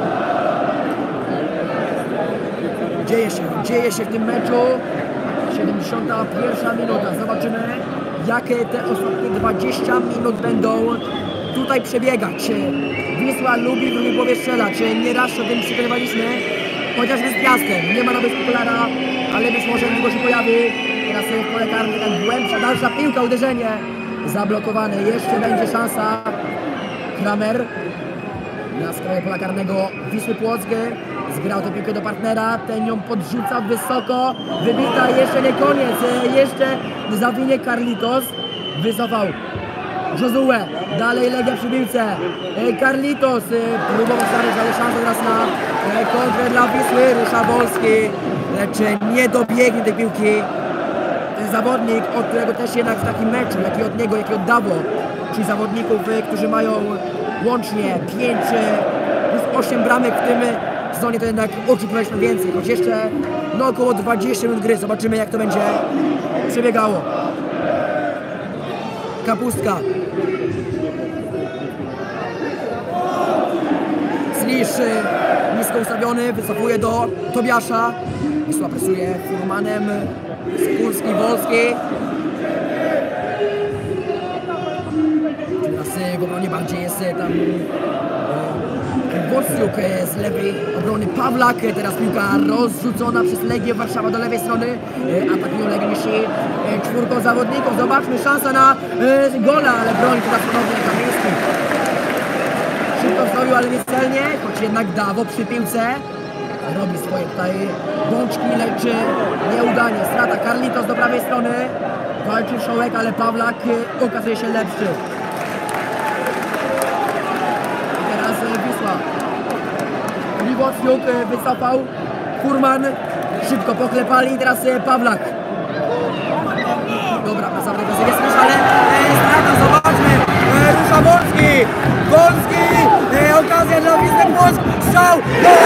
Dzieje się, dzieje się w tym meczu. siedemdziesiąta pierwsza minuta. Zobaczymy, jakie te ostatnie dwadzieścia minut będą tutaj przebiegać. Wisła lubi w drugiej połowie strzelać. Nieraz o tym przekonywaliśmy, chociażby z Piastem. Nie ma nawet Populara, ale być może niedługo się pojawi. Teraz w pole karne, tak głębsza, dalsza piłka, uderzenie zablokowane. Jeszcze będzie szansa. Kramer na stronie pola karnego Wisły Płock. Zgrał tę piłkę do partnera, ten ją podrzuca wysoko, wybita, jeszcze nie koniec, jeszcze zawinie Carlitos, wycofał Josue, dalej Legia przy piłce, Carlitos próbował znaleźć, ale szansa teraz na kontrę dla Wisły, rusza Wolski, lecz nie dobiegnie tej piłki. Ten zawodnik, od którego też jednak w takim meczu, jak i od niego, jak i od Dawo, czyli zawodników, którzy mają łącznie pięć plus osiem bramek w tym sezonie, to jednak oczekiwaliśmy więcej, choć jeszcze no, około dwadzieścia minut gry. Zobaczymy, jak to będzie przebiegało. Kapustka. Slisz nisko ustawiony, wycofuje do Tobiasza. Wisła presuje Furmanem, Skulski, Wolski. Teraz w obronie bardziej jest tam Włosiuk z lewej obrony Pawlak, teraz piłka rozrzucona przez Legię Warszawa do lewej strony, atakują Legię niż czwórką zawodników, zobaczmy, szansa na gola, ale broni teraz ponownie Kamiński. Szybko zrobił, ale niecelnie, choć jednak Dawo przy piłce robi swoje tutaj bączki, lecz nieudanie, strata Carlitos do prawej strony, walczy Szołek, ale Pawlak okazuje się lepszy. Wisła. Liwocjuk wycofał, Furman szybko poklepali, teraz Pawlak. Dobra, na sam defensywie jest ale strata, zobaczmy, rusza Wolski, Wolski, okazja dla Wisły Płock, strzał,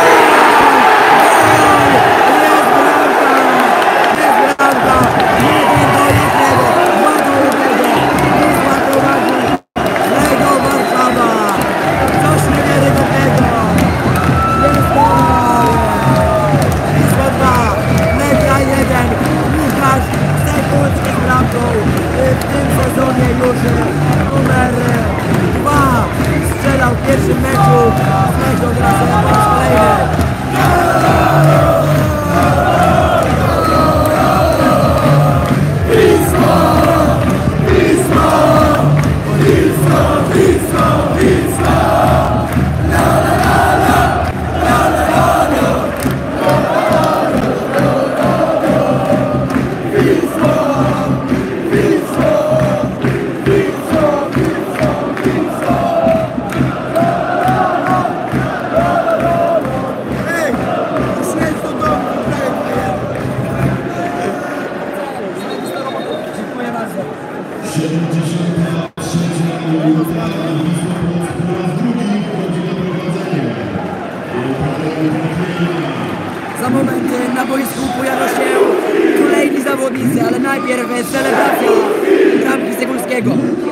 jest bramka, jest bramka, jeden do jednego, dwa do jednego, Wisła prowadzi, Legia Warszawa. Coś niewiarygodnego! Jest gol! Wisła dwa, Legia jeden, Łukasz Sekucki z bramką w tym sezonie już numer dwa. Strzelał w pierwszym meczu z Legią, teraz po raz kolejny. Wisła! Wisła! Wisła! Wisła! Wisła! Za moment na boisku pojawia się kolejny zawodnik. zawodnicy, ale najpierw celebracja bramki Segulskiego.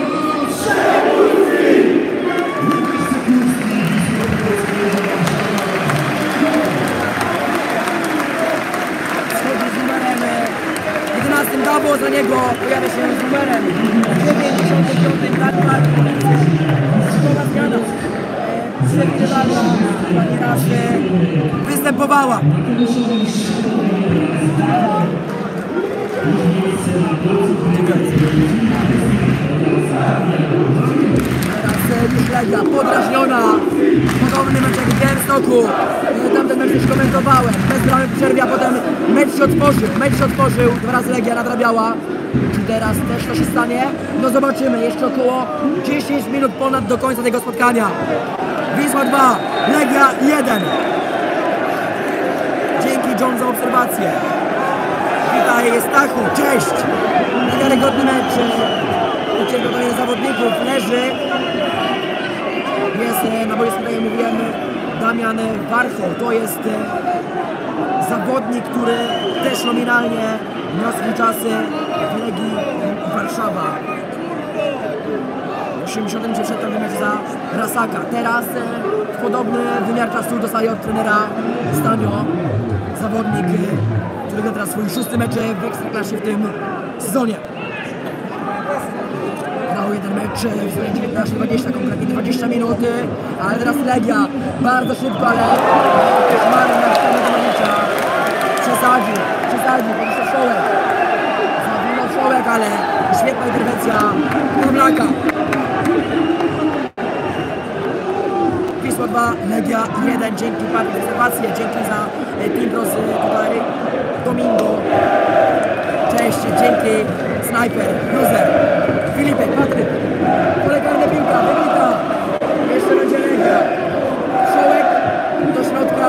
Schodzi z numerem jedenastym, Dabo za niego pojawia się z numerem dziewięćdziesiątym piątym Dagmar. Szkoła zmiana. Przewidywalna, pani raz występowała. Teraz już Legia podrażniona. Podobny mecz jak w Białymstoku. Tamten mecz już komentowałem. Bez bramy w przerwie, a potem mecz się otworzył. Mecz się otworzył. Dwa razy Legia nadrabiała. Czy teraz też to się stanie? No zobaczymy. Jeszcze około dziesięć minut ponad do końca tego spotkania. Wisła dwa, Legia jeden. Dzięki John za obserwację. Witaj Stachu, cześć. Niewiarygodny mecz. Ucierpienie zawodników leży. Jest na boisku, tak jak mówiłem, Damian Warchoł. To jest zawodnik, który też nominalnie miał swój czasy w Legii Warszawa. W osiemdziesiątym trzecim wszedł ten mecz za Rasaka. Teraz e, podobny wymiar czasu dostaje od trenera Stanio. Zawodnik, e, który gra teraz swój szósty mecz w Ekstraklasie w tym sezonie. Grał jeden mecz w swoim dziewiętnaście dwadzieścia, konkretnie dwadzieścia minut, ale teraz Legia bardzo szybko, ale też marna w stronę Domowicza. Przesadził, przesadził, podniósł Szołek. Zawinął Szołek, ale świetna interwencja Pawlaka. Wisła dwa, Legia jeden, dzięki Patryk za obserwację, dzięki za Timbros tutaj, Domingo, cześć, dzięki, Snajper, Loser, Filipek, Patryk, kolejna piłka, wybita, jeszcze będzie Legia, Szołek do środka,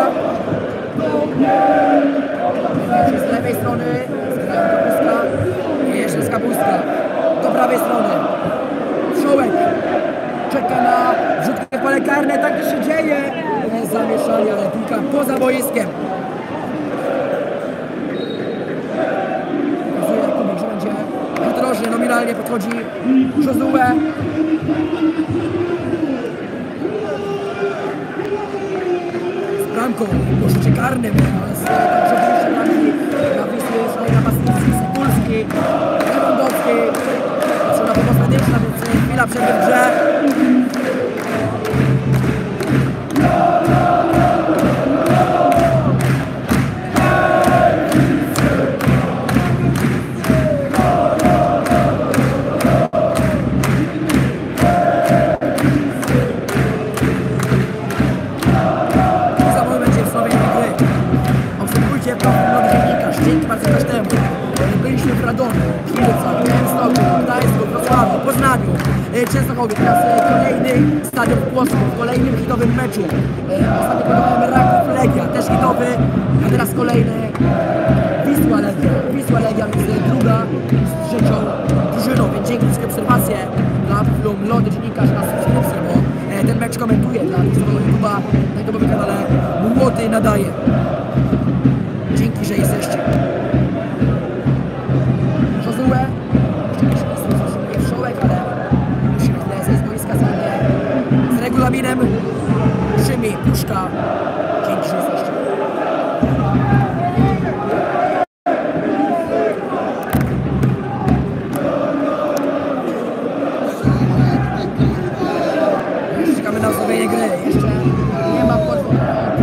z lewej strony, z Kapuska, i jeszcze z Kapuska, do prawej strony, Szołek, czeka na wrzutkę w pole karne, tak to się dzieje. Zamieszanie, ale piłka poza boiskiem. Pokazuje Kubek, że będzie drożnie, nominalnie podchodzi Josue. Z bramką po rzucie karnym, z także wyjście bramki na Wisły, szalej napastnicy, Sykulski, Lewandowski. Potrzebna pomoc medyczna, więc chwila przerwy w grze. Dzięki bardzo każdemu. Byliśmy w Radomiu, Kielcach, Białymstoku, Gdańsku, Wrocławiu, Poznaniu, Częstochowie. Teraz kolejny stadion w Płocku, w kolejnym hitowym meczu. Ostatnio podałem Raków Legia, też hitowy, a teraz kolejny Wisła Legia. Wisła Legia, więc druga z trzecią drużyną, więc dzięki za obserwację dla profilu Lody Dziennikarz na subskrypcję, bo ten mecz komentuje dla Wisłowego YouTube'a na YouTube'owym kanale Młody nadaje. Dzięki, że jesteście. Josue. Nie w Szołek, ale musimy zejść z boiska z regulaminem. Szymi, Puszka. Dzięki, że jesteście. Jeszcze czekamy na wznowienie gry. Jeszcze nie ma pozwolenia.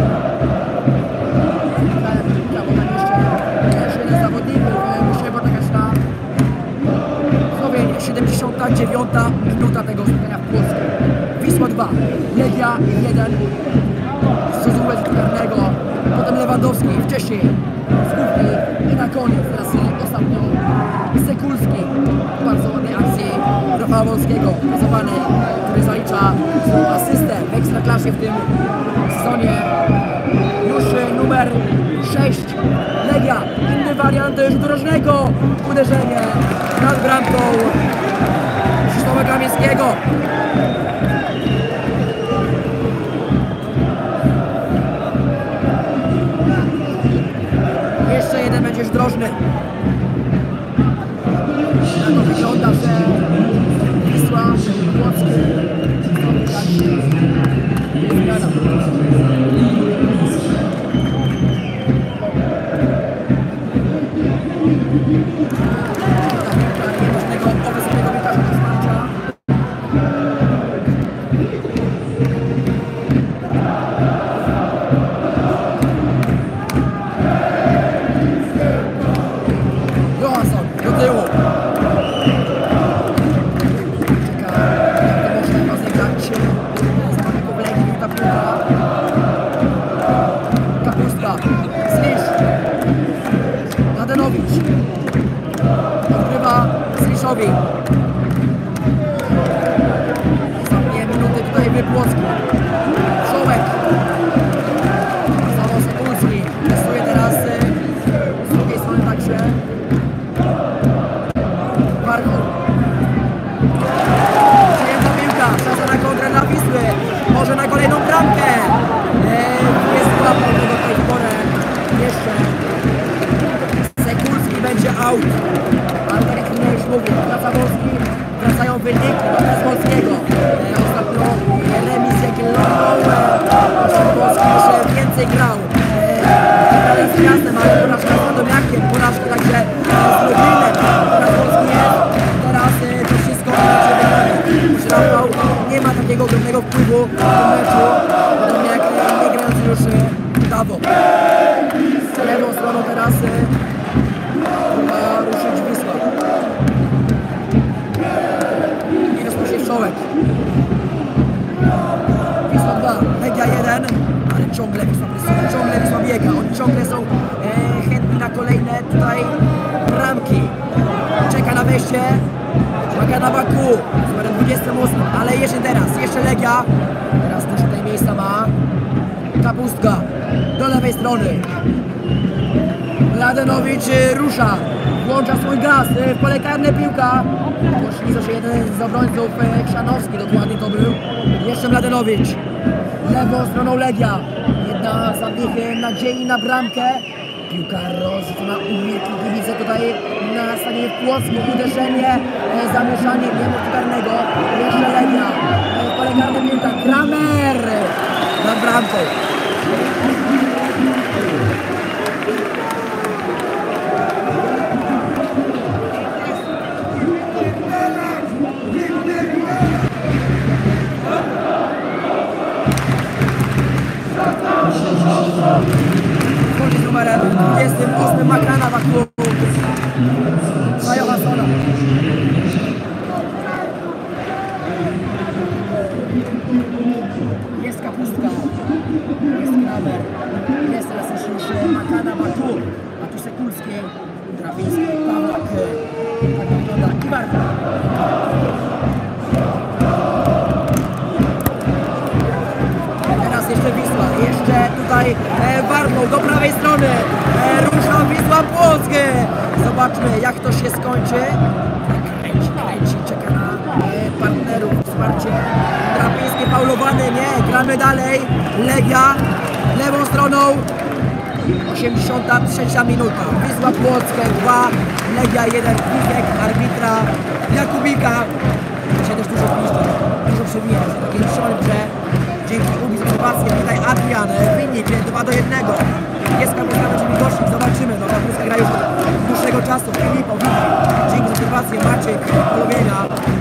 siedemdziesiąta dziewiąta minuta tego spotkania w Płocku. Wisła dwa, Legia jeden, Josue z karnego, potem Lewandowski, wcześniej z główki i na koniec, teraz ostatnio Sekulski, bardzo ładnej akcji Rafała Wolskiego, pozowany, który zalicza swoją asystę w Ekstraklasie w tym sezonie. Już numer sześć, Legia, inny wariant rzutu rożnego, uderzenie nad bramką Krzysztofa Kamińskiego. Jeszcze jeden będziesz drożny. gotowi. Ostatnie minuty tutaj w Płocku. Szołek. Samo Sekulski. Testuje teraz z drugiej strony także Warchoł. Przyjemna piłka. Szansa na kontrę dla Wisły. Może na kolejną bramkę. Eee, jest łapał do tej pory. Jeszcze. Sekulski będzie out. Ale tak jak już mówię, wraca Wolski. Wracają wyniki do Polskiego. Eee, ostatnio remis jakie logowe. Polski już więcej grał. Eee, z Gwiazdem, ale porażka z Radomiakiem. Porażka także z Lublinem. Teraz Polski jest. Teraz e, to wszystko inaczej wygląda. Rafał nie ma takiego ogromnego wpływu w tym meczu. Podobnie jak nie grając już Dawo. Z lewą stroną teraz ma ruszyć Wisła. I rozpocznie Szołek. Wisła dwa, Legia jeden, ale ciągle Wisła presuje, ciągle Wisła biega. Oni ciągle są e, chętni na kolejne tutaj bramki. Czeka na wejście. Uwaga na Baku, z numerem dwudziestym ósmym, ale jeszcze teraz, jeszcze Legia. Teraz dużo tutaj miejsca ma Kapustka do lewej strony. Mladenowicz rusza, włącza swój gaz, w pole karne piłka. Poślizał się jeden z obrońców, Chrzanowski dokładnie to był. Jeszcze Mladenowicz. Lewą stroną Legia. Jedna z ostatnich nadziei na bramkę. Piłka rozrzucona u Mirki Gliwice tutaj na stadionie w Płocku. Uderzenie, zamieszanie nie karnego. Jeszcze Legia. W pole karne piłka. Kramer na bramkę. Z numerem dwudziestym ósmym Makana Baku. Zajowa Sona. Jest Kapustka. Jest Kramer. Jest teraz już Makana Baku. A tu Sekulski, Drawiński, Pawlak. Tak wygląda. I Warchoł. Teraz jeszcze Wisła. Jeszcze tutaj e, Warchoł do prawej strony. E, rusza Wisła Płock. Zobaczmy jak to się skończy. Kręci, kręci, czeka na e, partnerów. Wsparcie. Drapiński faulowany. Nie, gramy dalej. Legia lewą stroną. osiemdziesiąta trzecia minuta. Wisła Płock dwa. Legia jeden. Wikek, arbitra Jakubika. Dzisiaj też dużo piszczy. Dużo przewija. Takie zatrzymane w grze. Dzięki Ubi za obserwację. Tutaj Adrian. Wynik dwa do jednego. Jest Kapustka, będzie Migosznik. Zobaczymy. No, Kapustka gra już od dłuższego czasu. Filipo, dzięki za obserwację. Maciek, polowienia.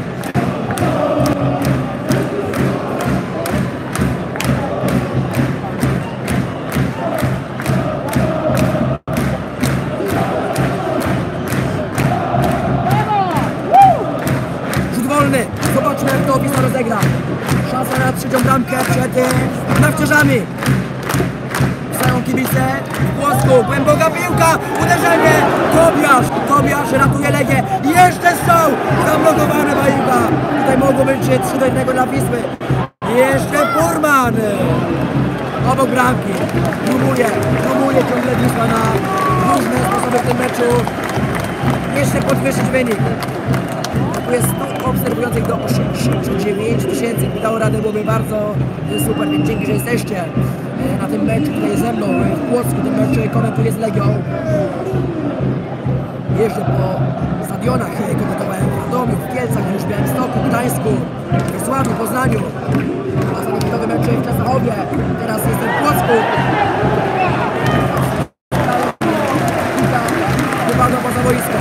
Rzut wolny. Zobaczmy jak to Wisła rozegra. Szansa na trzecią bramkę przed nawciarzami. Wstają kibice w Płocku. Głęboka piłka. Uderzenie. Tobiasz. Tobiasz ratuje Legię. Jeszcze strzał. Zablokowane Bajuka. Tutaj mogło być trzy do jednego dla Wisły. Jeszcze Furman. Obok bramki. Próbuje. Próbuje ciągle Wisła na różne sposoby w tym meczu. Jeszcze podwyższyć wynik. Tu jest stu obserwujących do osiemdziesięciu dziewięciu tysięcy. Dało radę, byłoby bardzo super, więc dzięki, że jesteście na tym meczu tutaj ze mną w Płocku. Ten mecz komentuję z Legią. Jeżdżę po stadionach, komentowałem w Radomiu, w Kielcach, już w Białymstoku, Gdańsku, w Wrocławiu, Poznaniu. A samochodowy mecz w Częstochowie. Teraz jestem w Płocku. Wypadła poza boisko.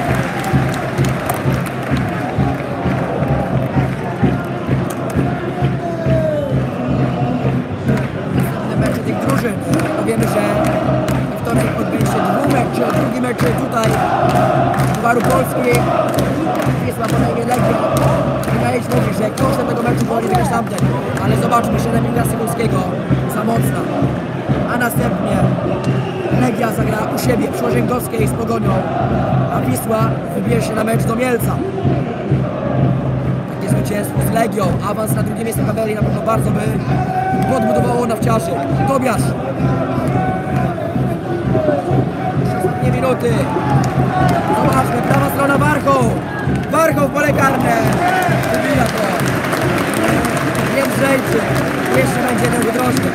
Wiemy, że we wtorek odbyli się dwumecz, drugi mecz tutaj w Pucharu Polski. Wisła po najmniej Legia. Wydaje się mówi, że kosztem tego meczu woli wygrać tamten. Ale zobaczmy, siedem piłka Sekulskiego za mocna. A następnie Legia. Legia zagra u siebie przy Łaziengowskiej z Pogonią, a Wisła wybierze się na mecz do Mielca. Takie zwycięstwo z Legią, awans na drugie miejsce tabeli na pewno bardzo by podbudowało Nawciarzy. Tobiasz. Ostatnie minuty. Zobaczmy, prawa strona Warchoł. Warchoł w pole karne. Wybija to. Jędrzejczyk. Jeszcze będzie ten wydrożny.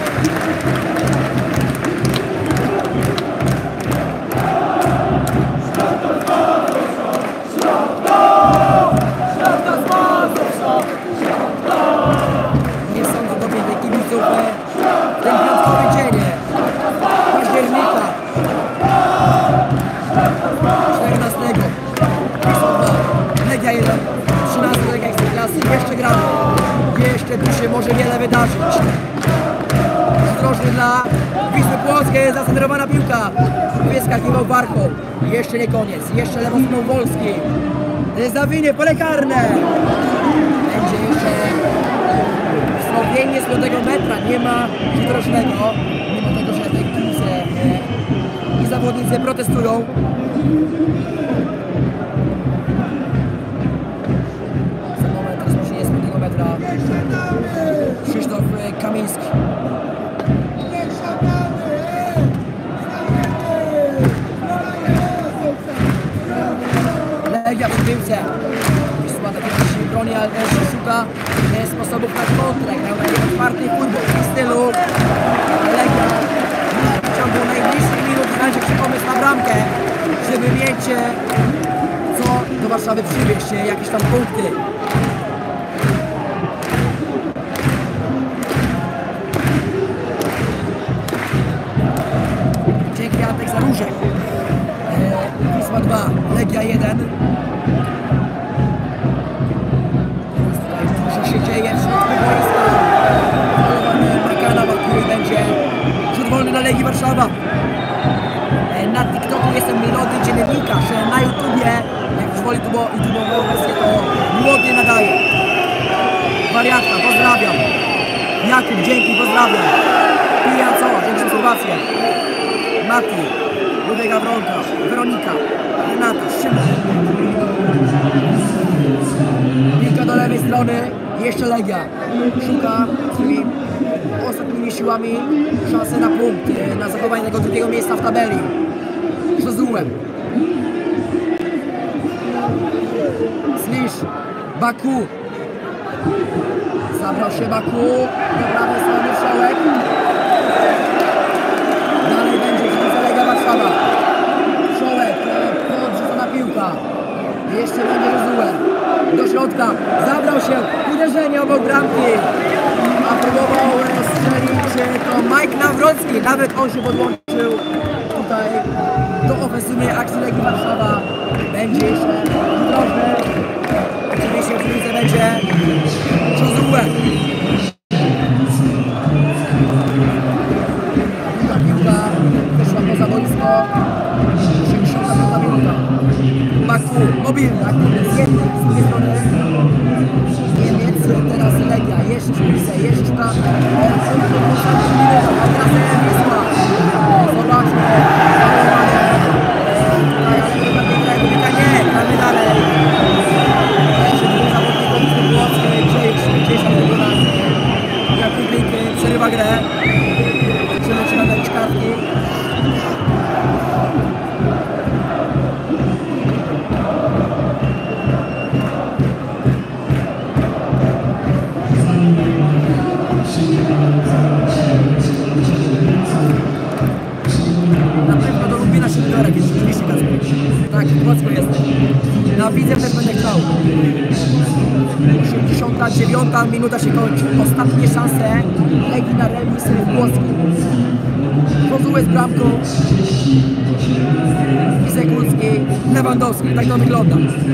Nie sądzę do tej kibiców w ten piątkowy dzień października czternastego. Legia jeden, trzynasty Legia Ekstraklasy. Jeszcze gramy. Jeszcze tu się może wiele wydarzyć. Zdrożny dla Wisły Płockiej, zacentrowana piłka. Wyskakiwał Warchoł. Jeszcze nie koniec. Jeszcze lewą stroną Wolski. Zawinie pole karne. Będzie jeszcze wznowienie z piątego metra. Nie ma zdrożnego. Mimo tego, że te kibice i zawodnicy protestują. Za moment rozpoczęcie z piątego metra. Krzysztof Kamiński. Legia przy piłce. Wisła takiego się broni, ale też szuka sposobów na kontrę. Grał na jego czwartej futbol w stylu. Legia w ciągu najbliższych minut znajdzie się pomysł na bramkę, żeby mieć co do Warszawy przywieźć, jakieś tam punkty. Dzięki Antek za Różek. Wisła dwa, Legia jeden. Teraz tutaj dużo się dzieje w środku boiska. Polowany Makanawa, który będzie rzut wolny dla Legii Warszawa. Na TikToku jestem młody dziennikarz, na YouTubie, jak już woli YouTube'ową wersję, to młody nadaje. Wariatka, pozdrawiam. Jakub, dzięki, pozdrawiam. Pija co, dzięki za obserwację. Mati, Ludek Gawronka, Weronika, Renata, Szymon. Piłka do lewej strony, jeszcze Legia. Szuka swoimi ostatnimi siłami szansę na punkt, na zachowanie tego drugiego miejsca w tabeli. Josué. Slisz, Baku. Zabrał się Baku, do prawej strony Szołek. Dalej będzie ślica Legia Warszawa. Szołek, podrzucona piłka. Jeszcze będzie Josué. Do środka, zabrał się, uderzenie obok bramki. A próbował strzelić to Mike Nawrocki. Nawet on się podłączył tutaj do ofensywnej akcji Legii Warszawa. Będzie jeszcze trochę. Oczywiście w piłce będzie Josué. Ta piłka wyszła poza boisko. osiemdziesiąta piąta minuta. Baku, mobilny, aktywny z jednej, z drugiej strony. Niemiec, teraz Legia, jeszcze piłce, jeszcze szuka. A teraz Wisła. Zobaczmy. Nie, gramy dalej. Jeszcze dwóch zawodników z Płockiej, gdzieś tam wykonany. Jakubik przerywa grę. Zobaczymy, czy będą jakieś kartki. Na pewno do Lublina się wybiorę, więc rzeczywiście Kasper. Tak, w Płocku jest. Na Widzew też będę chciał. osiemdziesiąta dziewiąta minuta się kończy. Ostatnie szanse Legii na remis w Płocku. Josué z bramką. Isekulski, Lewandowski. Tak to wygląda.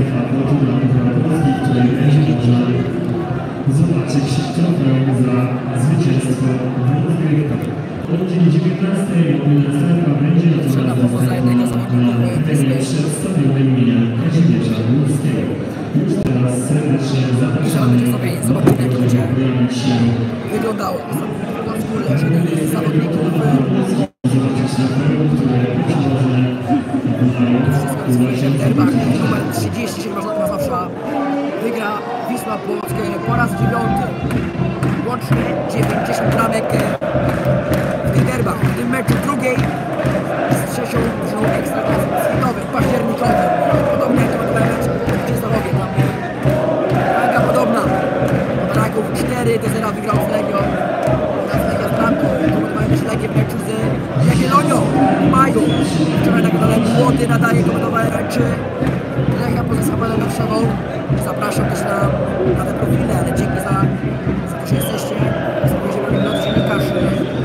Zobaczyć trofeum za zwycięstwo w O godzinie dziewiętnastej mobilna strefa będzie Trzeba pomoc za jednego zawodnika przed stadionem imienia Kazimierza Górskiego. Już teraz serdecznie zapraszamy. Zobaczymy, jak to będzie wyglądało. W Płocku leży jeden z zawodników zawodów, które przeważnie wyglądają w derbach numer trzydzieści siedem Mazowsza wygra Wisła Płock po raz dziewiąty. Łącznie dziewięćdziesiąt bramek w tych derbach. W tym meczu drugiej z trzecią drużyną ekstraklasy światowej, październikowym. Podobnie jak to był mecz w Częstochowie. Bramka podobna. Raków cztery do zera wygrał z Legią. Teraz Legia z bramką. Komentowałem też Legię w meczu z Jagiellonią w maju. Wczoraj tak dalej młody nadaje komentowane ręczy. Legia pozyskała do Warszawą. Zapraszam też na, na te profile, ale dzięki za, za to, że jesteście. Zapraszam do dziennikarzy.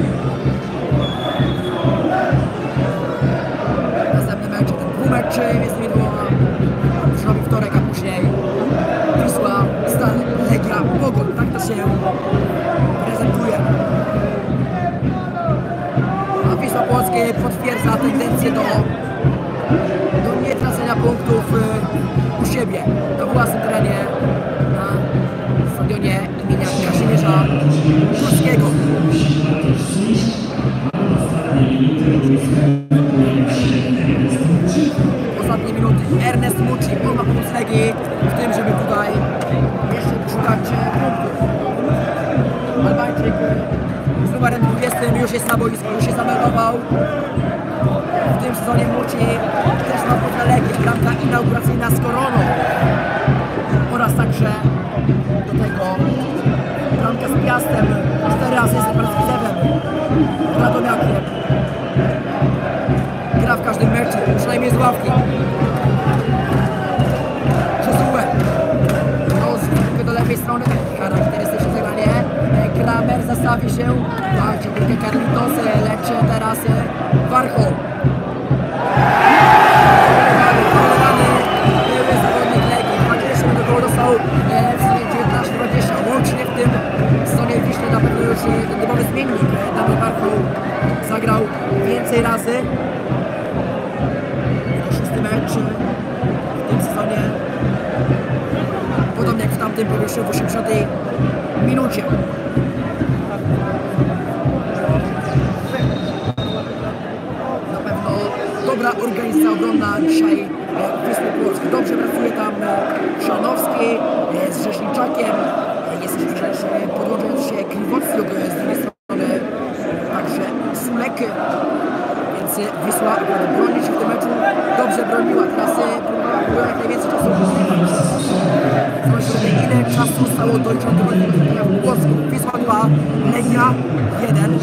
Następny mecz, ten dwumecz między tymi dwoma. Przynowi wtorek, a później Wisła, Stal, Legia, Pogoń. Tak to się prezentuje. A Wisła Płockie potwierdza tendencję do, do nietracenia punktów u siebie, na własnym terenie, na stadionie imienia Kazimierza Górskiego. Ostatnie minuty Ernest Mucci, on ma pomóc Legii w tym, żeby tutaj jeszcze szukać punktów. Albańczyk z numerem dwudziestym już jest na boisku, już się zameldował. W tym sezonie Mucci też ma pod Legię, bramka inauguracyjna z Koroną oraz także do tego bramka z Piastem, cztery asysty wraz z Widzewem, Radomiakiem. Gra w każdym meczu, przynajmniej z ławki. Josue rozwój do lewej strony, charakterystyczne zagranie. Kramer zastawi się, walczy o piłkę Carlitos, lecz teraz Warchoł. Polowany były zawodnik Legii, dwadzieścia do golu dostał w sezonie dziewiętnaście dwadzieścia. Łącznie w tym sezonie Wiśle na pewno już ten typowy zmiennik. Damian Warchoł zagrał więcej razy. Szósty mecz w tym sezonie. Podobnie jak w tamtym powyższym w osiemdziesiątej minucie. Dobra organizacja obronna dzisiaj Wisły Płock. Dobrze pracuje tam Szanowski z Rzeźniczakiem. Jest też podłączający się Kliwocjuk z drugiej strony, także Sulek. Więc Wisła broni się w tym meczu. Dobrze broniła. Teraz próbowała jak najwięcej czasu. Zobaczmy, ile czasu zostało do końca w Płocku. Wisła dwa, Legia jeden.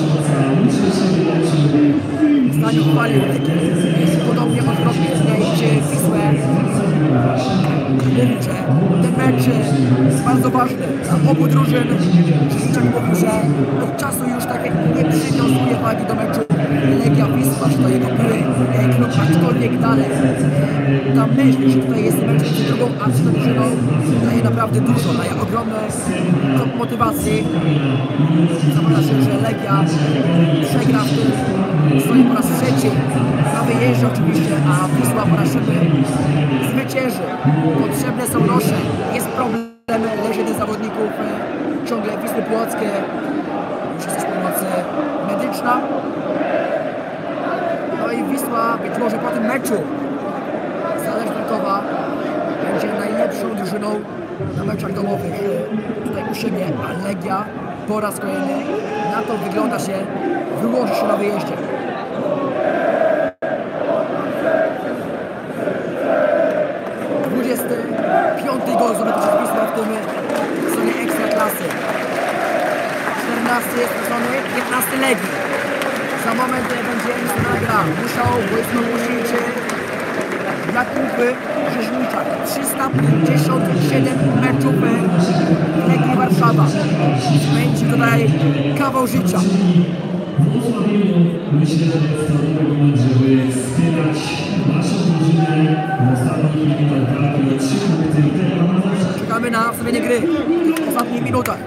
Zdaniu chwalił Legię. Podobnie odwrotnie znajdzie Wisłę. Mówił, że ten mecz jest bardzo ważny dla obu drużyn. Rzeźniczak mówił, że od czasu już tak nie przywiązuje wagi do meczu Legia Wisła, że to jego były klub, aczkolwiek dalej ta myśl, że tutaj jest mecz z drugą a trzecią drużyną, daje naprawdę dużo, daje ogromne motywacji. Zapowiada się, że Legia przegra w tym swoim po raz trzeci na wyjeździe oczywiście, a Wisła po raz siódmy zwycięży. Potrzebne są nosze, jest problem, leży jeden z zawodników ciągle Wisły Płockie, już jest też pomoc medyczna. No i Wisła być może po tym meczu Zależnikowa będzie najlepszą drużyną na meczach domowych tutaj u siebie, a Legia po raz kolejny na to wygląda się, wyłoży się na wyjeździe. dwudziesty piąty gol zdobyty przez Wisłę w tym sezonie Ekstraklasy. czternasty jest strony, piętnasty Legii. Za moment będzie emocjonalna gra. Musiał błysnąć musi Jakub Rzeźniczak. trzysta pięćdziesiąt siedem meczów w Legii Warszawa. Spędzi tutaj kawał życia. Myślę, że jest to dobry moment, żeby wspierać naszą drużynę w ostatnich minutach walki o trzy punkty. Czekamy na wstawienie gry w ostatnich minutach.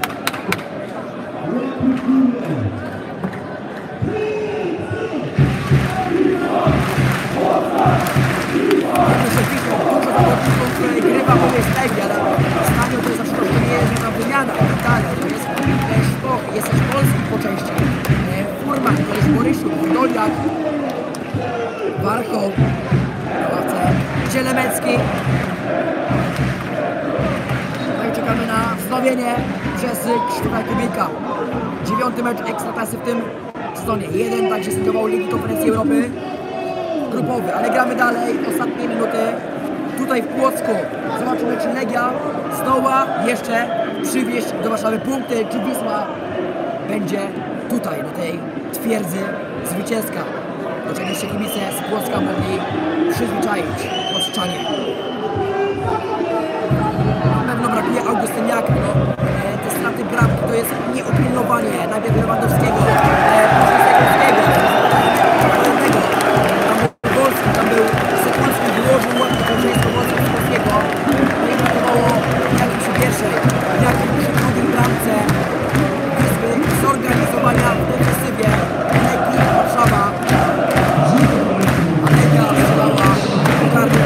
Dużo zawodników grywa, bo jest Legia, ale stadion to jest zawsze to, że nie jest żadna wymiana i tak dalej. To jest też Szpoch, jest też Polski po części. Furman, to jest Borysiuk, Doliak. Warchoł, Cielemecki. No i czekamy na wznowienie przez Krzysztofa Kubika. Dziewiąty mecz Ekstraklasy w tym sezonie. Jeden także sędziował Ligi Konferencji Europy grupowy, ale gramy dalej. Ostatnie minuty tutaj w Płocku. Zobaczymy, czy Legia zdoła jeszcze przywieźć do Warszawy punkty, czy Wisła będzie tutaj, na tej twierdzy zwycięska. Do czego jeszcze kibice z Płocka mogli przyzwyczaić Płockczanie. Na pewno brakuje Augustyniaka. No, e, te straty bramki to jest nieopilnowanie. Najpierw Lewandowskiego, e, później Sekulskiego, jednego. Tam Wolski, tam był Sekulski, wyłożył ładnie pierwszeństwo Wolskiego. No i brakowało jak przy pierwszej, jak przy drugiej bramce. Wyzwy zorganizowania w defensywie Legii Warszawa. A Legia strzelała kartę.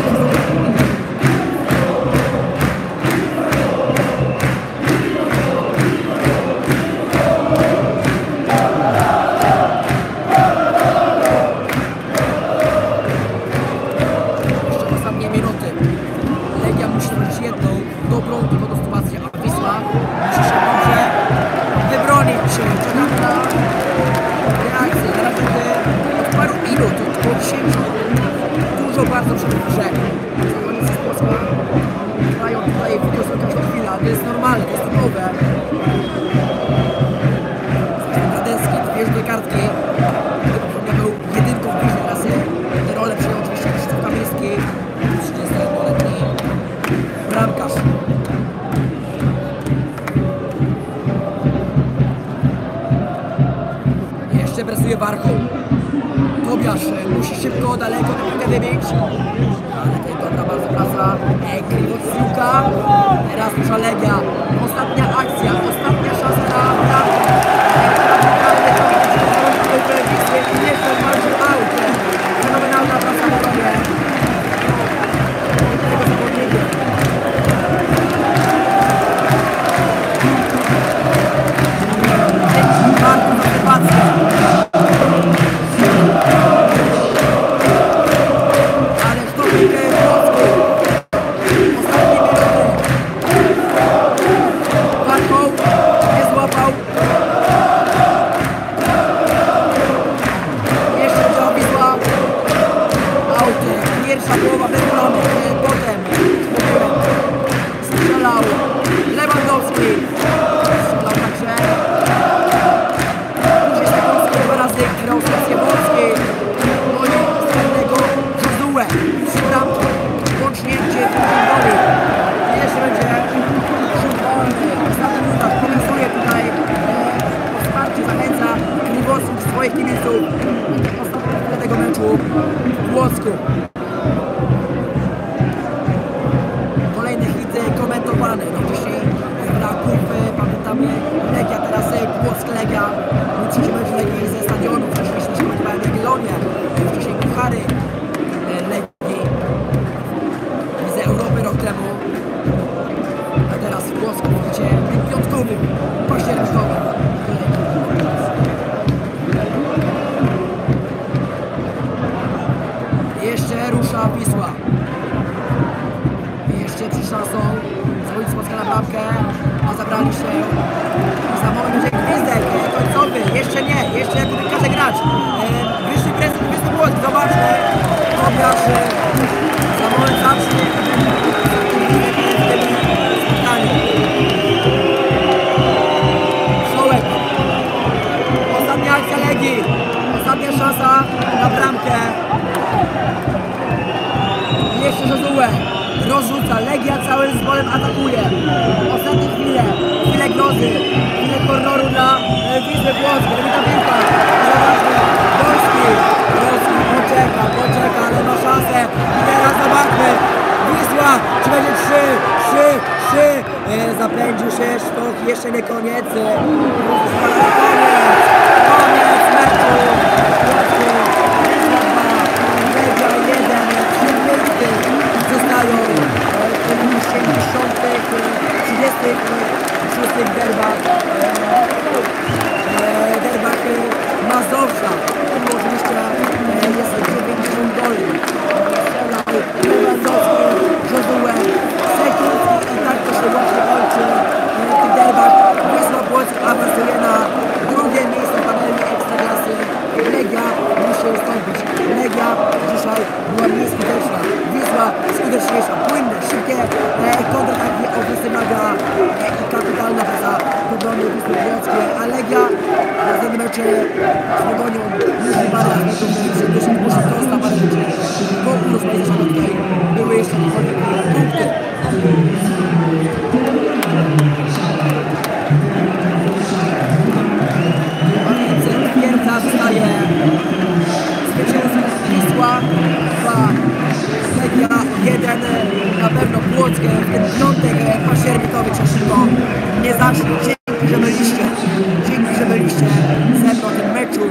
Dużo bardzo przed grze. Zawodnicy z Płocka mają tutaj wykorzystać każdą chwilę, to jest normalne, to jest typowe. Radeski, dwie żółte kartki. To był jedynką w bliżej rasy. Tę rolę przyjął oczywiście Krzysztof Kamiński, trzydziestojednoletni bramkarz. Jeszcze presuje Warchoł. Tobiasz musi szybko, daleko tę piłkę wybić. Ale to jest dobra bardzo praca. Krywocjuka. Teraz rusza Legia. Ostatnia akcja, ostatnia szansa na bramkę. Jeszcze walczy aut. Fenomenalna praca w obronie. Tego zawodnika. Bardzo motywacja. Pierwsza połowa wygląda, potem strzelał Lewandowski, strzelał także później Sekulski, dwa razy grał Wolski, no i ostatniego Josue, trzy bramki, łącznie dziewięć goli. Jeszcze będzie rzut wolny, w ostatnich minutach pokazuje tutaj e, wsparcie, zachęca Krywocjuk swoich kibiców. Ostatnia chwila tego meczu w Płocku. Kolejne hity komentowane, no dzisiaj Raków, pamiętamy Legia, teraz Płock Legia, był trzeci mecz Legii ze stadionu, wcześniej się komentowałem Jagiellonię, wcześniej Puchary Legii, Lidze Europy rok temu, a teraz w Płocku w hicie piątkowym, październikowym. Jeszcze rusza Wisła. Jeszcze przed szansą zawodnicy Płocka na bramkę, a zabrali się. Za moment będzie gwizdek końcowy. Jeszcze nie, jeszcze jak każe grać. Wyższy press, wyższy Płock, zobaczmy. Tobiasz za moment zacznie w tym spotkaniu. Szołek. Ostatnia akcja Legii. Ostatnia szansa na bramkę. Jeszcze Josue rozrzuca, Legia całym zborem atakuje. Ostatnie chwile, chwile grozy, chwile horroru dla Wisły Płock, gdyby ta piłka. Zobaczmy, Wolski, Wolski poczeka, poczeka, ale ma szansę. I teraz zobaczmy, Wisła, czy będzie trzy, trzy, trzy. E, zapędził się Sztok, jeszcze nie koniec. Koniec, koniec meczu. Legia jeden, trzy punkty zostają w osiemdziesiątych, trzydziestych szóstych derbach, derbach Mazowsza. Oczywiście jest dziewięć tutaj była nieskuteczna. Wisła skuteczniejsza, płynne, szybkie e, kontrataki ofensywnego e, i kapitalna poza obrony Wisły Płockiej, a Legia w następnym meczu z Pogonią już nie parę meczów, że musi to stawać, bo rozmawialiśmy tutaj były jeszcze punkty. Twierdza zostaje zwycięstwo Wisła dwa, Legia jeden, na pewno Płockie w ten piątek październikowy Cieszyno nie zacznie. Dzięki, że byliście, dzięki, że byliście ze mną w tym meczu.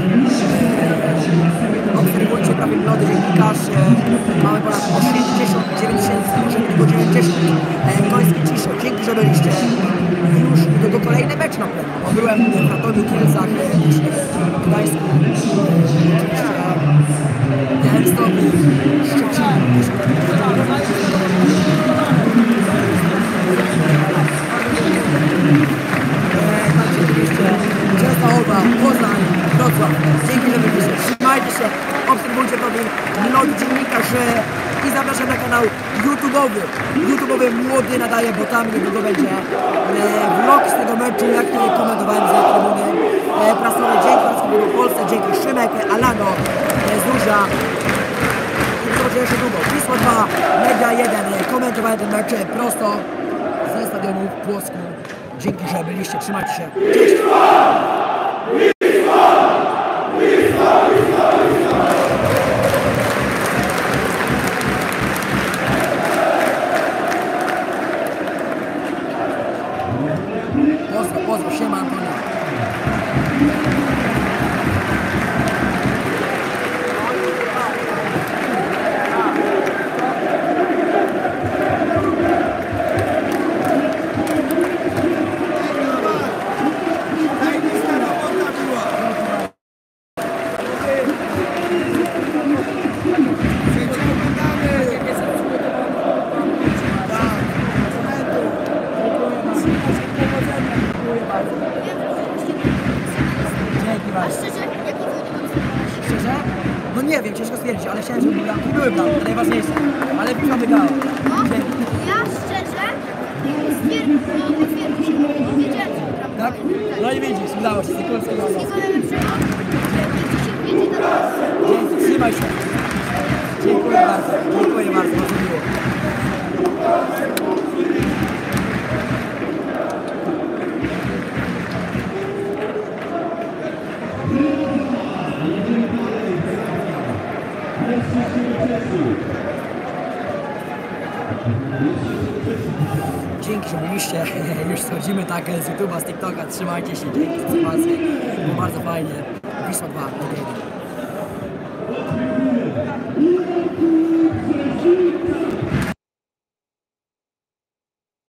Obserwujcie prawie młody dziennikarz, mamy ponad osiemdziesiąt dziewięć tysięcy, może tylko dziewięćdziesiąt koński ciszy. Dzięki, że byliście. Już do kolejny mecz na pewno, bo byłem w Radomiu, Kielcach, w Gdańsku, Białymstoku, Szczecinie. Także oczywiście Częstochowa, Poznań, Wrocław. Dzięki, że byliście. Trzymajcie się, obserwujcie sobie młody dziennikarz i zapraszam na kanał YouTube'owy. YouTube'owy Młody nadaje, bo tam niedługo będzie e, vlog z tego meczu, jak to komentowałem za trybuny e, prasowe. Dzięki bardzo w Polsce, dzięki Szymek, Alano, e, Zuzia. I zobaczymy się długo. Wisła dwa, Legia jeden. Komentowałem ten mecz prosto ze stadionu w Płocku. Dzięki, że byliście. Trzymajcie się. Cześć! Pozdro, pozdro, siema Antonio. Szczerze? No nie wiem, ciężko stwierdzić, ale chciałem, żeby bramki były bramki, to najważniejsze. Ale Wisła wygrała. No, ja szczerze stwierdzę, no potwierdzę się, bo wiedziałem, że bramka. Tak? No i widzisz, udało się, sekundkę udało. Wszystkiego najlepszego, niech się wiedzie na nas. Dzięki, trzymaj się. Dziękuję bardzo, dziękuję bardzo, bardzo miło. Dzięki, że byliście. Już schodzimy tak z YouTube'a, z TikToka. Trzymajcie się, dzięki za obserwację. Było bardzo fajnie. Wisła dwa, jeden.